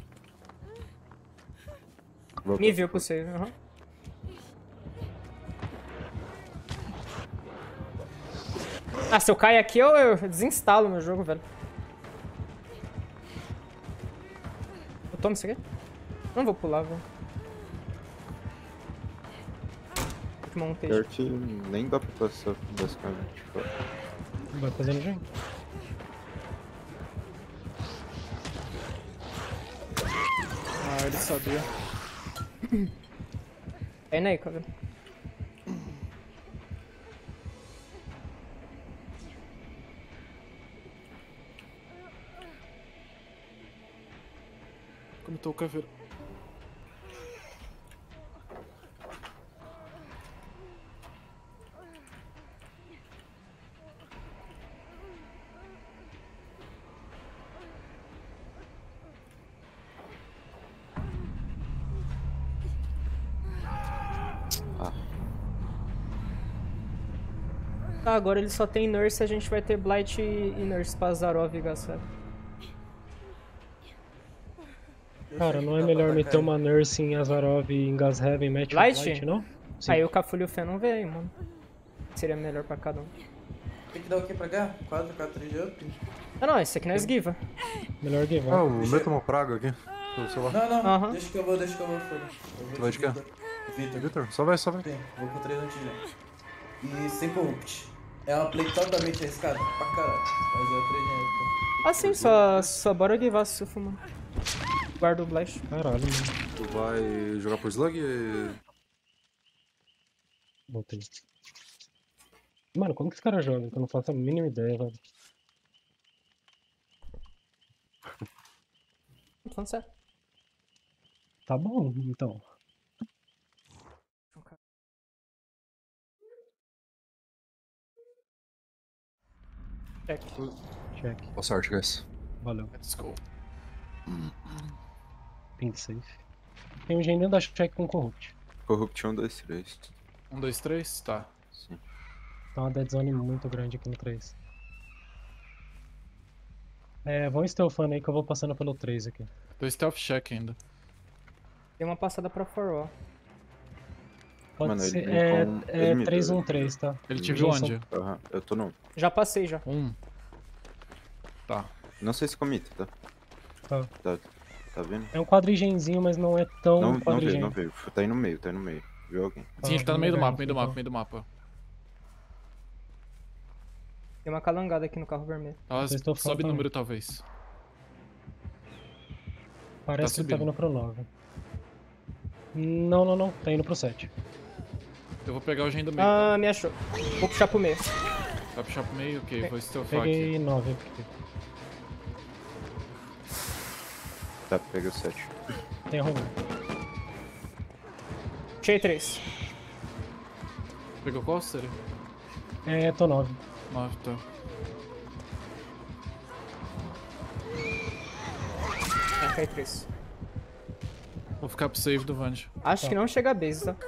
Voltou. Me viu pro save, aham. Ah, se eu cair aqui, eu, eu desinstalo meu jogo, velho. Eu tomo isso aqui? Não vou pular, velho. Pokémon Pior Page. que nem dá pra passar basicamente. Tipo, Vai fazendo gente. Ah, ele sabia. É aí, cara. Comitou o caveiro. Tá, agora ele só tem Nurse, a gente vai ter Blight e Nurse pra Zarov e gastar. Cara, não é melhor meter uma Nurse em Azarov e em Gasheaven e mete o Light? Light, não? Sim. Aí o Cafulho e o Fen não veio, mano. Seria melhor pra cada um. Tem que dar o que pra cá? quatro, quatro, três de up? Ah não, esse aqui não é Esquiva. Melhor give Ah, up. o meu tomou praga aqui. Pelo celular. Não, não, Aham. deixa que eu vou, deixa que eu vou, foda. Eu vou Tu vai de quê? Vitor. Vitor. Vitor, só vai, só vai. Sim, vou com três antes já. E sem corrupt. É uma play totalmente arriscada, pra caralho. Mas eu acredito. Ah sim, só, só bora givar Sufo, mano. Guarda o Blast. Caralho, mano. Tu vai jogar por slug e... Voltei. Mano, como que esse cara joga? Que eu não faço a mínima ideia, velho. Tô falando sério. Tá bom, então. Check. Check. Boa sorte, guys. Valeu. Let's go. Ping safe. Tem um engenho dentro da check com corrupt. Corrupt um, dois, três. Um, dois, três? Tá. Sim. Tá uma dead zone muito grande aqui no três. É, vão stealthando aí que eu vou passando pelo três aqui. Tô stealth check ainda. Tem uma passada pra for all. Pode Mano, ele ser. vem É, com- é ele me três deu, um ele- três, tá? Ele te Ele viu Jason. onde? Aham, eu tô no. Já passei já. Um. Tá. Não sei se comita, tá? Tá. Tá, tá vendo? É um quadrigenzinho, mas não é tão Não, não veio, quadrigen. não veio. Tá aí no meio, tá aí no meio. Viu alguém? Sim, ele tá no não meio do vai, mapa, meio do então. mapa, meio do mapa. Tem uma calangada aqui no carro vermelho. Ela Vocês estão sobe falando. número, talvez. Parece Tá que tá subindo. vindo pro nove. Não, não, não. Tá indo pro sete. Eu vou pegar o gen do meio. Ah, me achou. Vou puxar pro meio. Vai puxar pro meio? Ok, vou stealthar aqui. Peguei nove aqui. Tá, peguei o sete. Tem arrumado. Puxei três. Pegou qual, sério? É, tô nove. nove, tá. Ah, cai três. Vou ficar pro save do Vand. Acho Tá. que não chega a base, tá?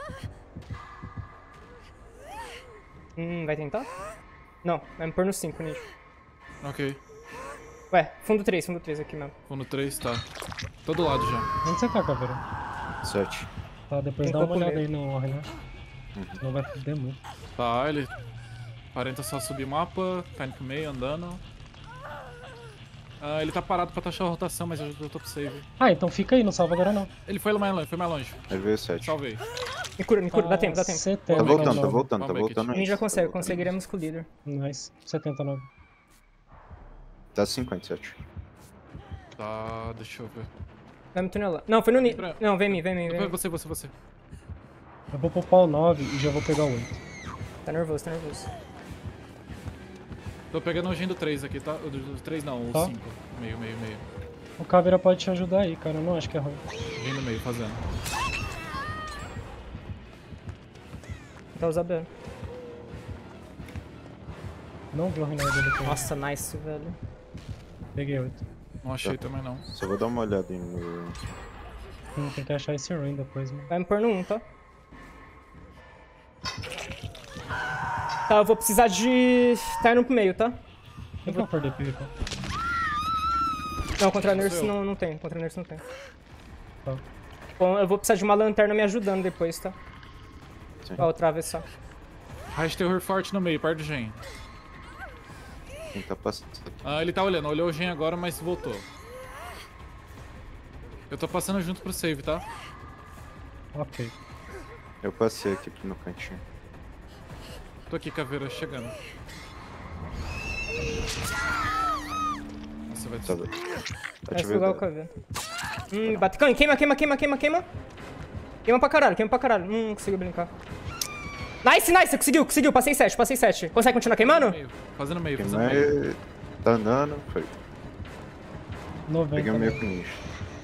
Hum, vai tentar? Não, vai me pôr no cinco, Nicho. Ok. Ué, fundo três, fundo três aqui mesmo. Vou no três, tá. Todo lado já. Onde você tá, Caveira? sete. Tá, depois Tem dá uma corpo olhada aí meio. no Warner. Não vai foder muito. Tá, ele... Aparenta só subir mapa, tá indo pro meio, andando. Ah, ele tá parado pra taxar a rotação, mas eu já tô pro save. Ah, então fica aí, não salva agora não. Ele foi mais longe, foi mais longe. Aí veio o sete. Salvei. Me cura, me cura, dá Ah, tempo, dá tempo. setenta, Tá voltando, tá nove. voltando, tá Vamos ver, voltando. A gente já isso, consegue, tá voltando conseguiremos com o líder. Nice. setenta e nove. isso. Tá cinquenta e sete. Tá, deixa eu ver. Vai me tunelar. Não, foi no Ni. Pra- Não, vem em mim, vem em mim, vem em Depois mim. você, você, você. Eu vou poupar o nove e já vou pegar o oito. Tá nervoso, tá nervoso. Tô pegando o gen do três aqui, tá? O do do três não, o Tá. cinco. Meio, meio, meio. O Caveira pode te ajudar aí, cara. Eu não acho que é ruim. Gen do meio, fazendo. Tá usando bem. Não vi o Reinaldo dele aqui. Nossa, nice, velho. Peguei oito. Não achei também não. Só vou dar uma olhada aí no. Hum, tem que achar esse ruim depois, mano. Vai me pôr no um, tá? Tá, eu vou precisar de... Tá indo pro meio, tá? Quem que é o Ford People? Não, contra a Sou Nurse eu. não, não tem, contra a Nurse não tem. Tá. Bom, eu vou precisar de uma lanterna me ajudando depois, tá? Sim. Pra eu atravessar. Raiz terror forte no meio, perto do gen. Quem tá passando. Ah, ele tá olhando, olhou o gen agora, mas voltou. Eu tô passando junto pro save, tá? Ok. Eu passei aqui no cantinho. Tô aqui, caveira, chegando. Nossa, vai Tá, te... Vai ativei sugar o o caveiro. Hum, bate. Queima, queima, queima, queima, queima. Queima pra caralho, queima pra caralho. Hum, conseguiu brincar. Nice, nice, conseguiu, conseguiu. Passei sete, passei sete. Consegue continuar queimando? meio. Fazendo meio, fazendo meio. Queimei. Tá andando. Foi. noventa. Peguei o meio né? com nicho.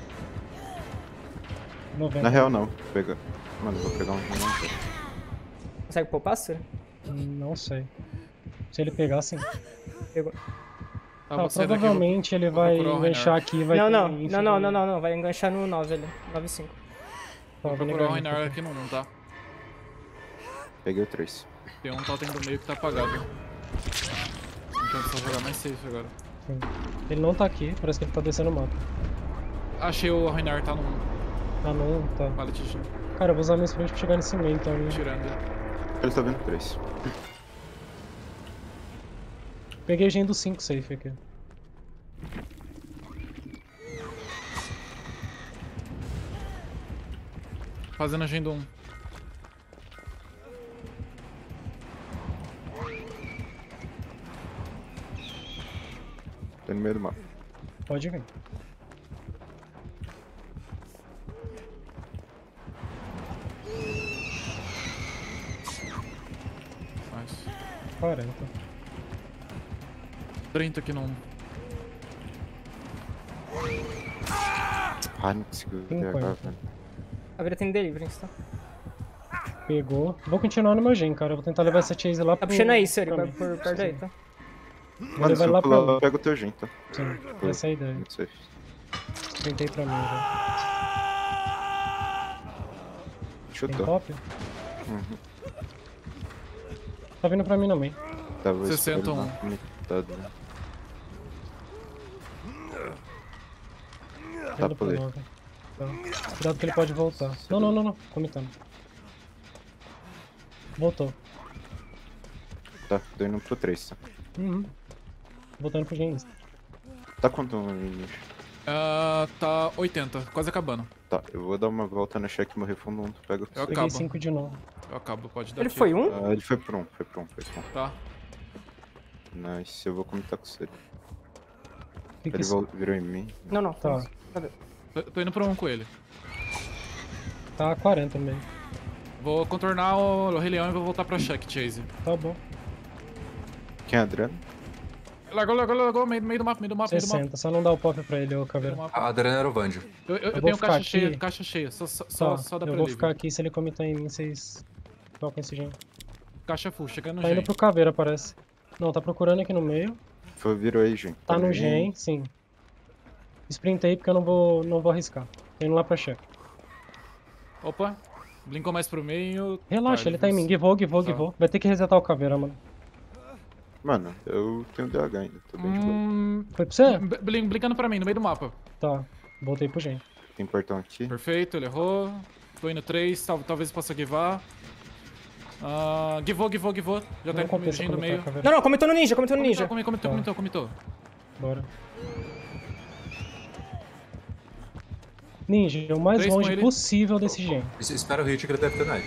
noventa. Na real, não. Pega. Mano, eu vou pegar um não, cara. Consegue poupar, Ciro? Não sei. Se ele pegar, sim. Pegou. Tá, Tá, vou sair daqui, provavelmente ele vou vai procurar o enganchar Reinhard. aqui e vai Não, ter não, infinito. não, não, não, não, não. Vai enganchar no nove ali. nove cinco. Tá, Vou vou procurar o negar Reinhard aqui. aqui no um, tá? Peguei o três. Tem um totem do meio que tá apagado. Então só jogar mais safe agora. Sim. Ele não tá aqui, parece que ele tá descendo o mapa. Achei o Reinhard, tá no um. Ah, não, tá. Pallet de Cara, eu vou usar minha sprint pra chegar nesse meio, então. né? tirando. Ele tá vendo três. Peguei o gen do cinco safe aqui. Fazendo agenda um. Tá no meio do mapa. Pode vir. Nice. quarenta. trinta aqui no um. Ah, não conseguiu pegar, cinquenta. velho. A vida tem deliverance, tá? Pegou. Vou continuar no meu gen, cara. Eu vou tentar levar essa chase lá Tá pro... puxando aí, Ciro. pra Vai mim. por perto aí, tá? Vou Mano, se levar eu lá pra pular, mim. eu pego o teu gen, tá? Sim, essa é a ideia. Muito safe. Tentei pra mim já. Tem Chutou. top? Uhum. Tá vindo pra mim também. Tava sessenta e um. esperando na comitada, né? Tá indo pro pulei. nove. Tá. Cuidado que ele pode voltar. Não, não, não, não. Comitando. Voltou. Tá, tô indo pro três, tá? Uhum. Voltando pro Gen. Tá quanto no Ah, tá oitenta, quase acabando. Tá, eu vou dar uma volta na check e morrer fundo um, tu pega o Eu que Peguei acabo. cinco de novo. Eu acabo, pode dar Ele aqui. foi um? Ah, ele foi por um, foi por um, foi por um. Tá. Nice, eu vou comentar com você. Fica Ele esse- vol- virou em mim. Não, não. Tá. Tô, tô indo pra um com ele. Tá quarenta meio. Vou contornar o Rei Leão e vou voltar pra check, Chase. Tá bom. Quem é Adriano? Largou, largou, largou, meio, meio do mapa, meio do mapa, meio do mapa. sessenta. Só não dá o pop pra ele, ô Meio caveira. do mapa. A Adriana era o Vandio. Eu, eu, eu vou tenho ficar caixa aqui. cheia, caixa cheia. Só, só, só, Tá, só dá eu pra vou livre. ficar aqui, se ele comitar em mim, vocês tocam esse gen. Caixa full, chegando no Tá indo gen. pro caveira, parece. Não, tá procurando aqui no meio. Foi, virou aí, gente. Tá no gen, sim. Sprintei porque eu não vou, não vou arriscar. Tô indo lá pra check. Opa, blinkou mais pro meio. Relaxa, ele tá em mim. Givou, givou, Tá. givou. Vai ter que resetar o caveira, mano. Mano, eu tenho D H ainda, tô bem de boa. Hum, Foi pra você? b- blin- blinkando pra mim, no meio do mapa. Tá. Voltei pro gen. Tem portão aqui. Perfeito, ele errou. Tô indo três, tal, talvez possa givar. Ah, givou, givou, givou. Já tá Não indo com o compensa gen no comitar meio. a caveira. Não, não, comentou no ninja, comentou no ninja. Comitou, comitou, Tá. comitou, comitou. Bora. Ninja, o mais Três com longe ele. possível desse gen. Es- Espera o hit que ele deve ter Ned.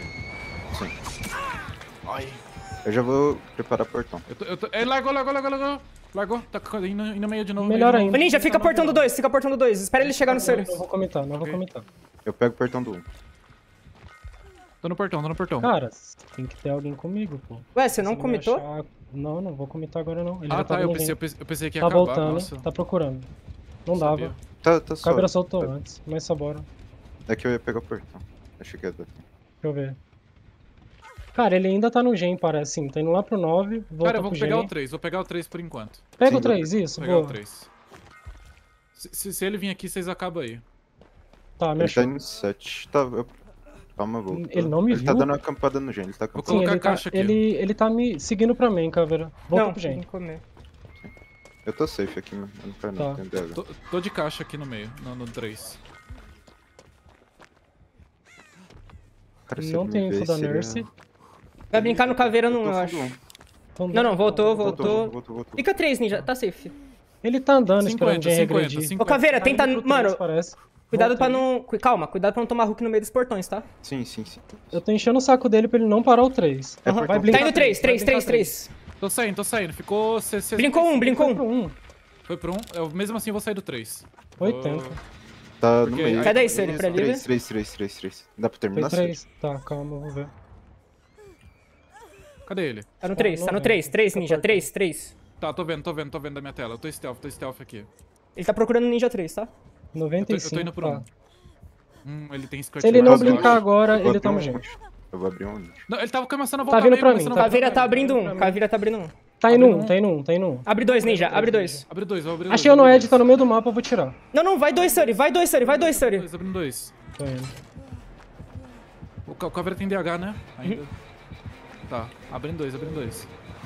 Eu já vou preparar portão. Eu tô, eu tô... Ele largou, largou, largou, largou. Largou, tá indo, indo no meio de novo. Melhor meio de novo. Ô, ninja, fica portando dois, fica portando dois. Espera ele chegar no Não, Sirius. não vou comentar, não vou Ok. comentar. Eu pego o portão do um. Tô no portão, tô no portão. Cara, tem que ter alguém comigo, pô. Ué, você não Se me comitou? achar- Não, não vou comentar agora não. Ele Ah, já tá, tá eu no pensei, gen. eu pensei, eu pensei que ia Tá acabar, voltando, nossa. tá procurando. Não Sabia. dava. Tá, tá O só. caveira soltou Tá- antes, mas só bora. É que eu ia pegar o portão. Achei que ia dar tempo. Deixa eu ver. Cara, ele ainda tá no gen, parece, sim. Tá indo lá pro nove, volta Cara, eu vou pro pegar gen. o três, vou pegar o três por enquanto. Pega Sim, o três, isso, Vou pegar boa. o três. Se, se, se ele vir aqui, vocês acabam aí. Tá, me Ele tá achou. indo sete. Tá, eu... Calma, eu vou. Ele não me Ele tá viu? dando uma acampada no gen, ele tá Vou acampando. Sim, colocar ele a tá, caixa aqui. ele, ele tá me seguindo pra mim, caveira. Volta Não, pro gen. tem que comer. Eu tô safe aqui, mano. Eu não quero não, Tá. tenho D H. Tô, tô de caixa aqui no meio, no, no três. Cara, se Não ele tem me info ver, da seria- Nurse. Vai brincar no caveira, Eu não, tô eu fundo acho. um. Então, Não, não, voltou, Voltou, voltou. voltou, voltou. Fica três, ninja, tá safe. Ele tá andando esperando o cinquenta, gen cinquenta, regredir. Ô, cinquenta. caveira, Tá tenta. indo pro Mano, três, parece. cuidado pra Voltei. não. cu- Calma, cuidado pra não tomar hook no meio dos portões, tá? Sim, sim, sim. Eu tô enchendo o saco dele pra ele não parar o três. É Aham. portão. Vai blincar Tá indo três, vai três, blincar três, três. Tô saindo, tô saindo. Ficou... C- C- Blinkou um, blinkou Foi pro um. um. Foi pro um. Eu, mesmo assim, eu vou sair do três. oitenta. Tá no Porque meio. aí- Cadê isso, ele? Pra livre? três, três, três, três, três. Dá pra Foi terminar? três. Tá, calma, eu vou ver. Cadê ele? Tá no três, tá no três, três, ninja, três, três. Tá, tô vendo, tô vendo, tô vendo da minha tela. Eu tô stealth, tô stealth aqui. Ele tá procurando ninja três, tá? noventa e Eu tô- eu cinco. tô indo pro tá. um. Hum, ele tem skirt Se ele não mais, eu blincar acho. agora, Eu vou ele abrir tá no um gen. nicho. Eu vou abrir um nicho. Não, ele tava começando a voltar vindo meio, pra mim, começando a tá voltar Caveira meio. tá abrindo um, caveira tá abrindo um. Tá indo Abre um, um. tá indo um, tá indo um. Abre dois, ninja, abre dois. Abre dois, vou abrir dois. Achei o vou abrir Noed, tá dois. no meio do mapa, eu vou tirar. Não, não, vai dois, Suri, vai dois, Suri, vai dois, Suri. Dois, abrindo dois. Tô indo. O ca- o caveira tem D H, né? Ainda. Tá, abrindo dois, abrindo dois.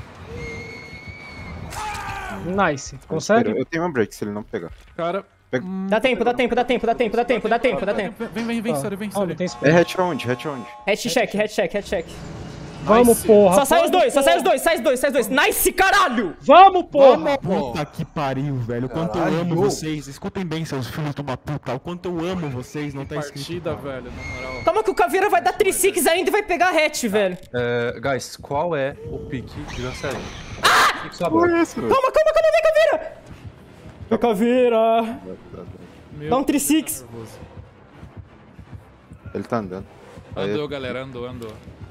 Nice. Consegue? Eu tenho um break se ele não pegar. Cara... Pega- hum, Dá tempo, dá tempo, dá tempo, dá tempo, dá tempo, dá tempo, dá tempo. Vem, vem, vem, Tá. sorry, vem, Calma, sorry. tem É spray. hatch aonde? Hatch aonde? Head check, head check, head check. Vamos, Nice. porra. Só sai os vamos, dois, só sai os porra. dois, sai os dois, sai os dois. Nice, caralho! Vamos, porra. Puta que pariu, velho. O quanto eu amo vocês. Escutem bem, seus filhos de uma puta. O quanto eu amo vocês, não tá escrito. Partida, velho, na moral. Calma que o caveira vai dar três six ainda e vai pegar a hatch, velho. É, guys, qual é o pique de Ganseren? Ah! Olha isso, velho. Calma, calma, calma, vem, caveira! Vem, caveira! Meu Dá um Deus, três six. tô nervoso. Ele tá andando. Aí- Andou, galera, andou, andou.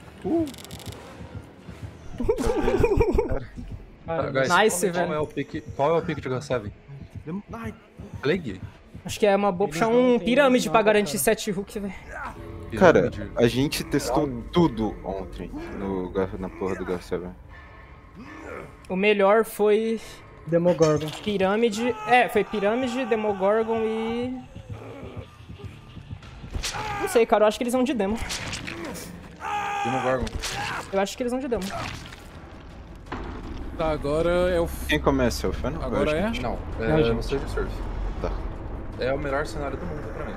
Cara, Guys, Nice, qual, velho. é o pique, qual é o pique de Ganseren? Ai, Plague? Acho que é uma boa Eles puxar não um têm pirâmide pra nada, garantir cara. sete hook, velho. Cara, Pirâmide? a gente testou tudo ontem no, gar- na porra do Garcia, velho. O melhor foi Demogorgon. pirâmide. É, foi pirâmide, Demogorgon e. Não sei, cara, eu acho que eles vão de demo. Demogorgon. Eu acho que eles vão de demo. Tá, agora é o... Quem começa? É o Feno? Agora Ou a é? gente? Não, Não, é gente. no Surf Surf. Tá. É o melhor cenário do mundo pra mim.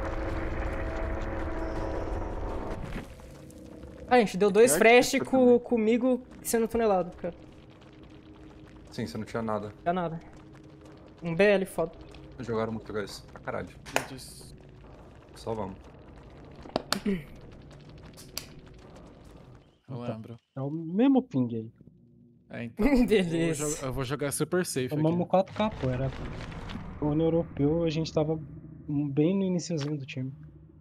Ah, a gente deu dois Pior flash que eu com, também. comigo sendo tunelado, cara. Sim, você não tinha nada. Não dá nada. Um B L foda. Jogaram muito guys. Pra caralho. Só vamos. Eu lembro. É o mesmo ping aí. É, então. Eu vou, Beleza. jogar, eu vou jogar super safe Tomamos aqui. quatro K, pô. Era... O ano europeu, a gente tava bem no iniciozinho do time.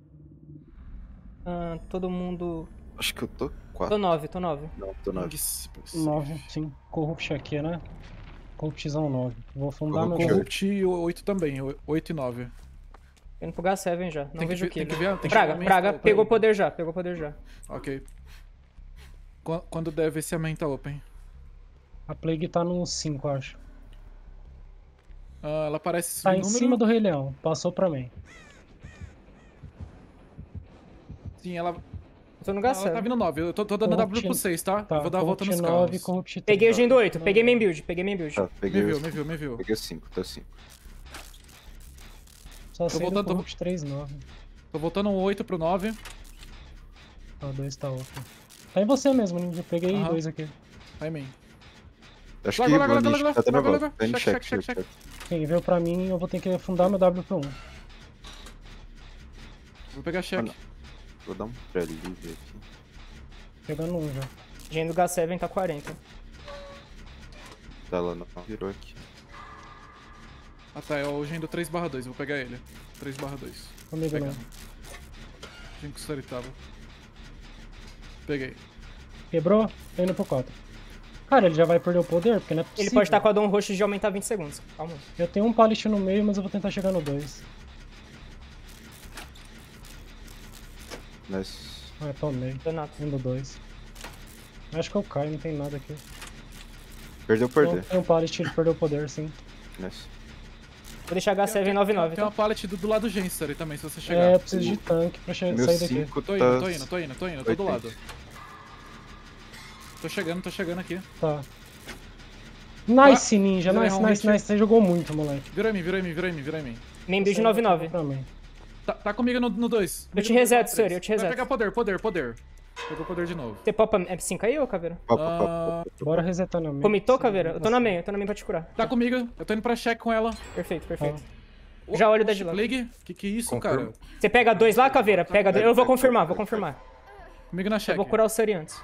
Ah, todo mundo... Acho que eu tô Tô quatro. nove, tô nove. Não, tô nove. Ping super safe. nove, sim. Corrupt aqui, né? Corruptzão nove. Vou fundar meu Corrupt. nove. Corrupt oito também, oito e nove. Indo pro G sete já. Não Tem que vejo ver- o tem kill. que ver- tem que Praga, ver o Praga, main pegou scope. poder já, pegou poder já. Ok. Qu- Quando deve esse aumenta open? A Plague tá no cinco, acho. Ah, ela aparece Tá em número... cima do Rei Leão. Passou pra mim. Sim, ela, Eu tô no G ela sete. tá vindo nove. Eu tô, tô dando Corrupt- W pro seis, tá? Tá, Eu vou dar a volta nos Corrupt nove, carros. Corrupt três. Peguei o Gen do oito, Não, peguei não. main build, peguei main build. Tá, Me peguei viu, os- me viu, me viu. Peguei cinco, tá cinco. Só sei do voltando, tô- Corrupt três, nove. Tô voltando um oito pro nove. Tá, dois tá open. Tá em você mesmo, Ninja. Peguei Aham. dois aqui. Vai mim. Acho Larga, que larga, o larga, Nish larga, tá dando a larga, volta. larga. Tá indo Check, check, check, check, check. check. Quem veio pra mim, eu vou ter que fundar meu W pro um. Vou pegar check. Mano. Vou dar um pré-live aqui. Pegando um já. Gen do G sete tá quarenta. Tá lá, não virou aqui. Ah tá, é o Gen do três barra dois, vou pegar ele. três barra dois. Comigo não. Pegando. Gen que oitavo. Peguei. Quebrou? Tô indo pro quatro. Cara, ele já vai perder o poder, porque não é possível. Ele pode estar com a Dom Roxo de aumentar vinte segundos. Calma. Eu tenho um pallet no meio, mas eu vou tentar chegar no dois. Nice. Ah, tomei. Donato. Indo dois. Acho que eu caio, não tem nada aqui. Perdeu o Não, perder. tem um pallet, ele perdeu o poder, sim. Nice. Vou deixar G sete nove nove, Tem uma tá? pallet do, do lado do Genster aí também, se você chegar. É, eu preciso de tanque pra che- Meu sair daqui. cinco Tô tá... indo, tô indo, tô indo, tô indo, tô do oitenta. lado. Tô chegando, tô chegando aqui. Tá. Nice, ninja. Virou Nice, um nice, hit. nice. Você jogou muito, moleque. Virou em mim, virou em mim, virou em mim, virou em mim. Main build Você nove nove. pra mim. Tá, tá comigo no dois. Eu te reseto, senhor, eu te Vai reseto. pegar poder, poder, poder. Pegou poder de novo. Você popa F cinco aí, ô Caveira? Papo, papo, Ah, papo. Bora resetar na minha. Comitou, Caveira? Eu tô na main, eu tô na main pra te curar. tá comigo, eu tô indo pra check com ela. Perfeito, perfeito. Ô, Já olho o oxe, Deadlock. Plague? Que que é isso, Confirma. cara? Você pega dois lá, Caveira? Pega dois. Eu vou confirmar, vou confirmar. Comigo na Eu check. vou curar o Suri antes.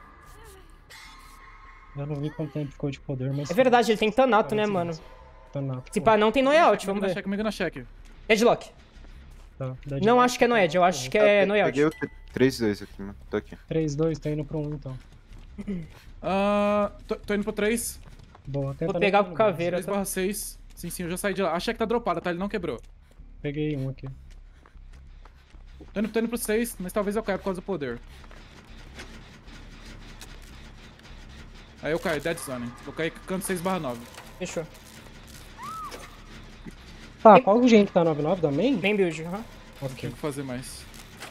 Eu não vi quanto tempo ficou de poder, mas. É verdade, ele tem Tanato, né, mano? Tanato. Se pá, não tem Noyout, Comigo vamos na ver. check, comigo na check. Deadlock. Tá, Não acho que é Noed, eu acho que é Peguei Noyout. o três dois aqui, mano. Tô aqui. três dois, tô indo pro um então. Ah, tô, tô indo pro três. Boa, tenta Vou pegar não- com o Caveira, três tá? barra seis. Sim, sim, eu já saí de lá. A check tá dropada, tá? Ele não quebrou. Peguei um aqui. Tô indo, tô indo pro seis, mas talvez eu caia por causa do poder. Aí eu caio, dead zone. Vou cair canto seis barra nove. Fechou. Tá, qual o gen que tá nove nove da main? Main build, aham. Ok. Tem que fazer mais.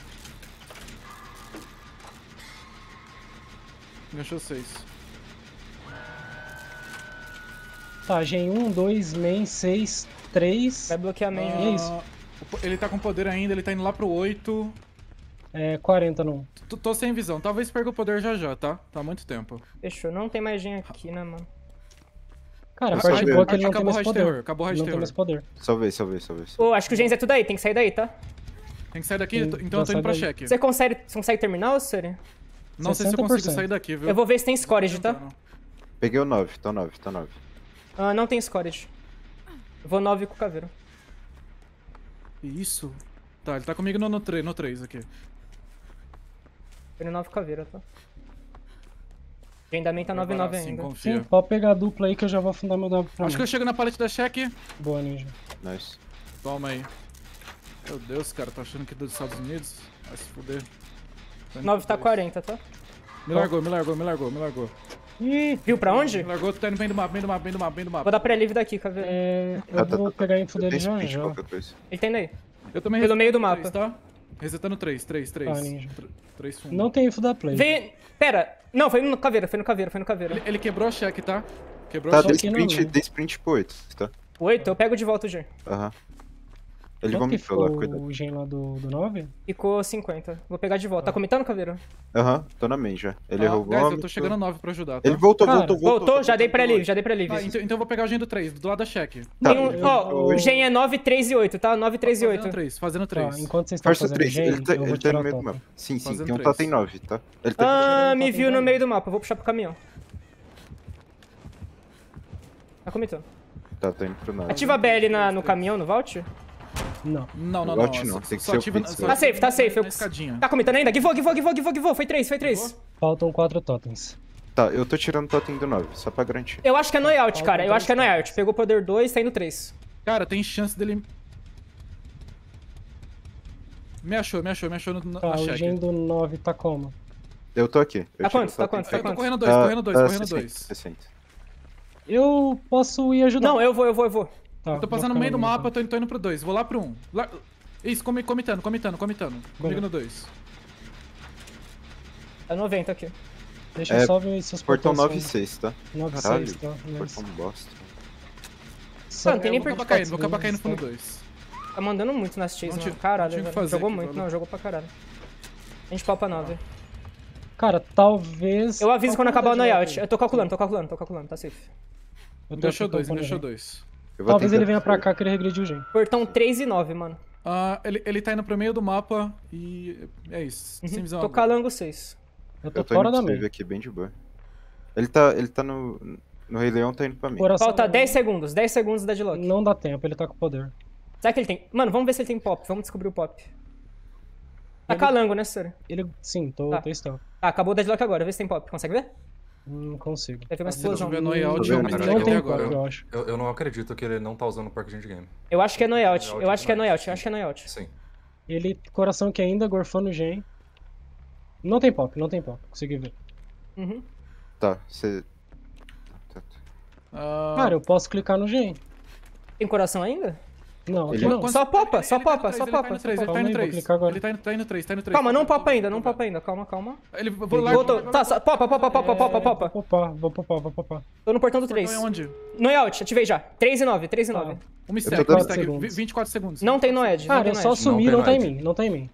Enganchou seis. Tá, gen um, dois, main, seis, três. Vai bloquear main. E é isso. Ah, o po- Ele tá com poder ainda, ele tá indo lá pro oito. É, quarenta no um. Tô, tô sem visão, talvez perca o poder já já, tá? Tá há muito tempo. Fechou. Não tem mais gen aqui, né, mano? Cara, a Acabou, parte boa é que ele não tem acabou o mais raio de poder. terror, acabou o raio Ele de não tem terror. mais poder. Salvei, salvei, salvei. Ô, acho que o Gens é tudo aí, tem que sair daí, tá? Tem que sair daqui, Sim, então já eu tô indo sai pra daí. check. Você consegue, você consegue terminar, ô Suri? Não sei se eu consigo sessenta por cento. sair daqui, viu? Eu vou ver se tem Scourge, tá? Peguei o nove, tô nove, tô nove. Ah, não tem Scourge. Eu vou nove com o Caveiro. Isso? Tá, ele tá comigo no, no, três, no três aqui. Foi no nove com o Caveiro, tá? Gen da main tá Vai nove varar nove assim, ainda. confia. Sim, pode pegar a dupla aí que eu já vou afundar meu W pra Acho mim. que eu chego na palete da check. Boa, ninja. Nice. Toma aí. Meu Deus, cara, tá achando que é dos Estados Unidos? Vai se fuder. Tô indo nove pro tá três. quarenta, tá? Me largou, me largou, me largou, me largou. Ih, Viu pra onde? Me largou, tá indo bem do mapa, bem do mapa, bem do mapa, bem do mapa. Vou dar pré-live daqui, Caveiro. é, eu Tá, tá, vou tá, pegar a info Eu dele tenho já sprint, já. qualquer coisa. Ele tem daí. Eu também Pelo meio do resetando mapa. três, tá? Resetando três, três, três. Tá, ninja. três fundo. Não tem info da play. Vê... Pera. Não, foi no Caveiro, foi no Caveiro, foi no Caveiro. Ele, ele quebrou a check, tá? Quebrou Tá, a dei check. aqui não, sprint, não. dei sprint pro oito, tá? Oito, eu pego de volta o Gen. Aham. Ele Quanto que vomitou lá, ficou cuidado. o gen lá do, do nove? Ficou cinquenta. Vou pegar de volta. Tá comentando, Caveira? Aham, tô na main já. Ele Ah, errou o guys, eu vômito. tô chegando a nove pra ajudar, tá? Ele voltou, Cara, voltou, voltou. Voltou, já dei pra ele, já dei pra ele. Ah, então, então eu vou pegar o gen do três, do lado da cheque. Tá, Nenhum- ele Ó, voltou. o gen é nove, três e oito, tá? nove, três e Fazendo oito. três, fazendo Tá, três. enquanto vocês estão Força fazendo três, gen, ele tá, eu vou ele tá tirar no o meio do top. mapa. Sim, sim, Fazendo tem um três. totem nove, tá? Ele tá Ah, me Tá viu no tentando. meio do mapa. Vou puxar pro caminhão. Tá comentando. Tá, tá indo pro nove. Ativa a B L na, no caminhão, no vault? Não. Não, não, não. Lote não, só- tem que só ser o ativa- Pix, só Tá velho. safe, tá safe. Eu... na escadinha. Tá comentando ainda? Givou, givou, givou, givou, givou. Foi três, foi três. Faltam quatro totens. Tá, eu tô tirando o totem do nove, só pra garantir. Eu acho que é Noyout, cara. Eu acho que é Noyout. Pegou poder dois, tá indo três. Cara, tem chance dele... Me achou, me achou, me achou no, na Tá, o cheque. gen do nove tá como? Eu tô aqui. Eu Tá tiro quantos? o Tá totem quantos? Tá Eu tô quantos? correndo dois, Tá- correndo dois, tá correndo sessenta, dois. sessenta. Eu posso ir ajudar. Não, eu vou, eu vou, eu vou. Tá, Eu tô vou passando no ficar meio do mapa. mapa, tô indo, tô indo pro dois. Vou lá pro um. Lá... Isso, come, comitando, comitando, comitando. Comigo no dois. Tá noventa aqui. Deixa É, eu só ver se os Portão portões nove e são- seis, tá? nove e Caralho, seis, tá? Nice. portão bosta. Só- Não, tem nem Vou por que acabar caindo, vou acabar segundos, caindo no tá? dois. Tá mandando muito nas chase, Não mano. tive- Caralho, não tive o velho. que fazer Jogou aqui, muito. mano. Não, jogou pra caralho. A gente palpa nove. Cara, talvez... Eu aviso quando acabar o Calcula de Noyout. novo. Eu tô calculando, tô calculando, tô calculando. Tá safe. Eu tô Deixou aqui dois, calculando deixou gen. dois. Eu vou Talvez tentar- ele venha pra cá que ele regrediu o gen. Portão três e nove, mano. Ah, ele, ele tá indo pro meio do mapa e... É isso, sem visão Tô agora. calango seis. Eu tô, Eu tô fora indo da pro save main. aqui, bem de boa. Ele tá, ele tá no... No Rei Leão, tá indo pra mim. Coração Falta da dez main. segundos, dez segundos da Deadlock. Não dá tempo, ele tá com poder. Será que ele tem... Mano, vamos ver se ele tem pop. Vamos descobrir o pop. Tá calango, né, senhor? Ele, sim, tô, Tá. tô stealth. Tá, acabou o Deadlock agora. Vê se tem pop. Consegue ver? Não consigo. Deve ter uma Se explosão. tiver no out, Não eu me tem entrego Não até tem agora. pop, eu acho. Eu, eu não acredito que ele não tá usando o Park de Game. Eu acho que é Noyout. Noyout Eu acho que é demais. Noyout. Eu acho que é Noyout. Sim. Ele, coração que ainda, gorfando o gen. Não tem pop, não tem pop. Consegui ver. Uhum. Tá, você... Tá, tá. Ah, Cara, eu posso clicar no gen. Tem coração ainda? Não, Ele- aqui não. quando- Só popa, ele- só ele tá no popa, três, só ele tá popa, indo só três, Ele popa. tá indo Calma aí, vou três. clicar agora. Ele tá indo, tá indo três, tá indo três. Calma, não Tô popa vendo, ainda, tô não vendo. popa ainda. Calma, calma. Ele, vou lá... Voltou. Tá, só, popa, popa, popa, popa, É, popa. Vou popar, vou popar, vou popar. Tô no portão do Portão três. é onde? Noyout, ativei já. três e nove, três e nove. Um tô stack, dando um stack. segundos. vinte e quatro segundos. Não tem Noed, não Cara, tem eu só Noed. sumi, Não não, tem tá em Noed. mim, não tá em mim.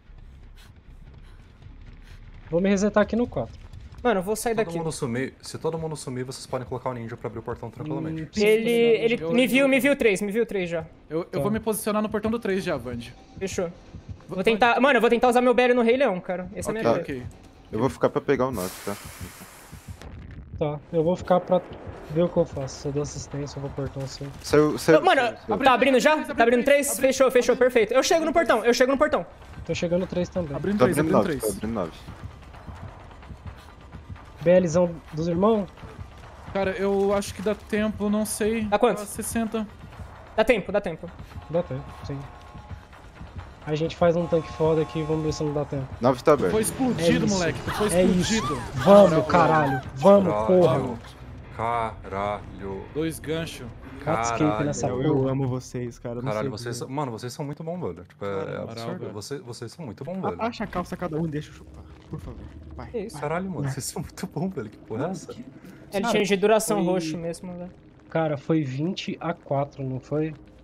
Vou me resetar aqui no quatro. Mano, eu vou sair Todo daqui. mundo sumir, se todo mundo sumir, vocês podem colocar o ninja pra abrir o portão tranquilamente. Hum, Ele, ele Eu- me viu, me viu três, me viu três já. Eu, eu Tá. vou me posicionar no portão do três já, Vand. Fechou. Vou tentar... Mano, eu vou tentar usar meu B L no Rei Leão, cara. Essa é a minha Ok, ideia. ok. Eu vou ficar pra pegar o nove, tá? Tá, eu vou ficar pra ver o que eu faço. Se eu dou assistência, eu vou portão assim. Saiu, saiu... Mano, saiu. tá abrindo já? Abre Tá abrindo três, três? abre- Fechou, fechou, perfeito. Eu chego no portão, eu chego no portão. Tô chegando três também. Abrindo Tô três, abrindo abrindo nove, tô três. abrindo nove. BLzão dos irmãos? Cara, eu acho que dá tempo, não sei. Dá quanto? Dá sessenta. Dá tempo, dá tempo. Dá tempo, sim. A gente faz um tanque foda aqui, vamos ver se não dá tempo. nove tá aberto. Foi explodido, É isso. moleque. Tu foi É isso. explodido. Vamos, caralho. Vamos, porra. Caralho. Caralho. Dois ganchos. Escape nessa Caralho. Eu, eu porra. amo vocês, cara. não sei Caralho, o que vocês é. são... Mano, vocês são muito bons, velho. Tipo, é, Cara, é moral, absurdo. velho. Vocês, vocês são muito bons, velho. Abaixa a calça cada um e deixa eu chupar. Por favor. Vai. Que isso? Caralho, mano, vocês são muito bons, velho. Que porra é essa? Ele Cara, tinha de duração foi- roxo mesmo, velho. Cara, foi vinte a quatro, não foi?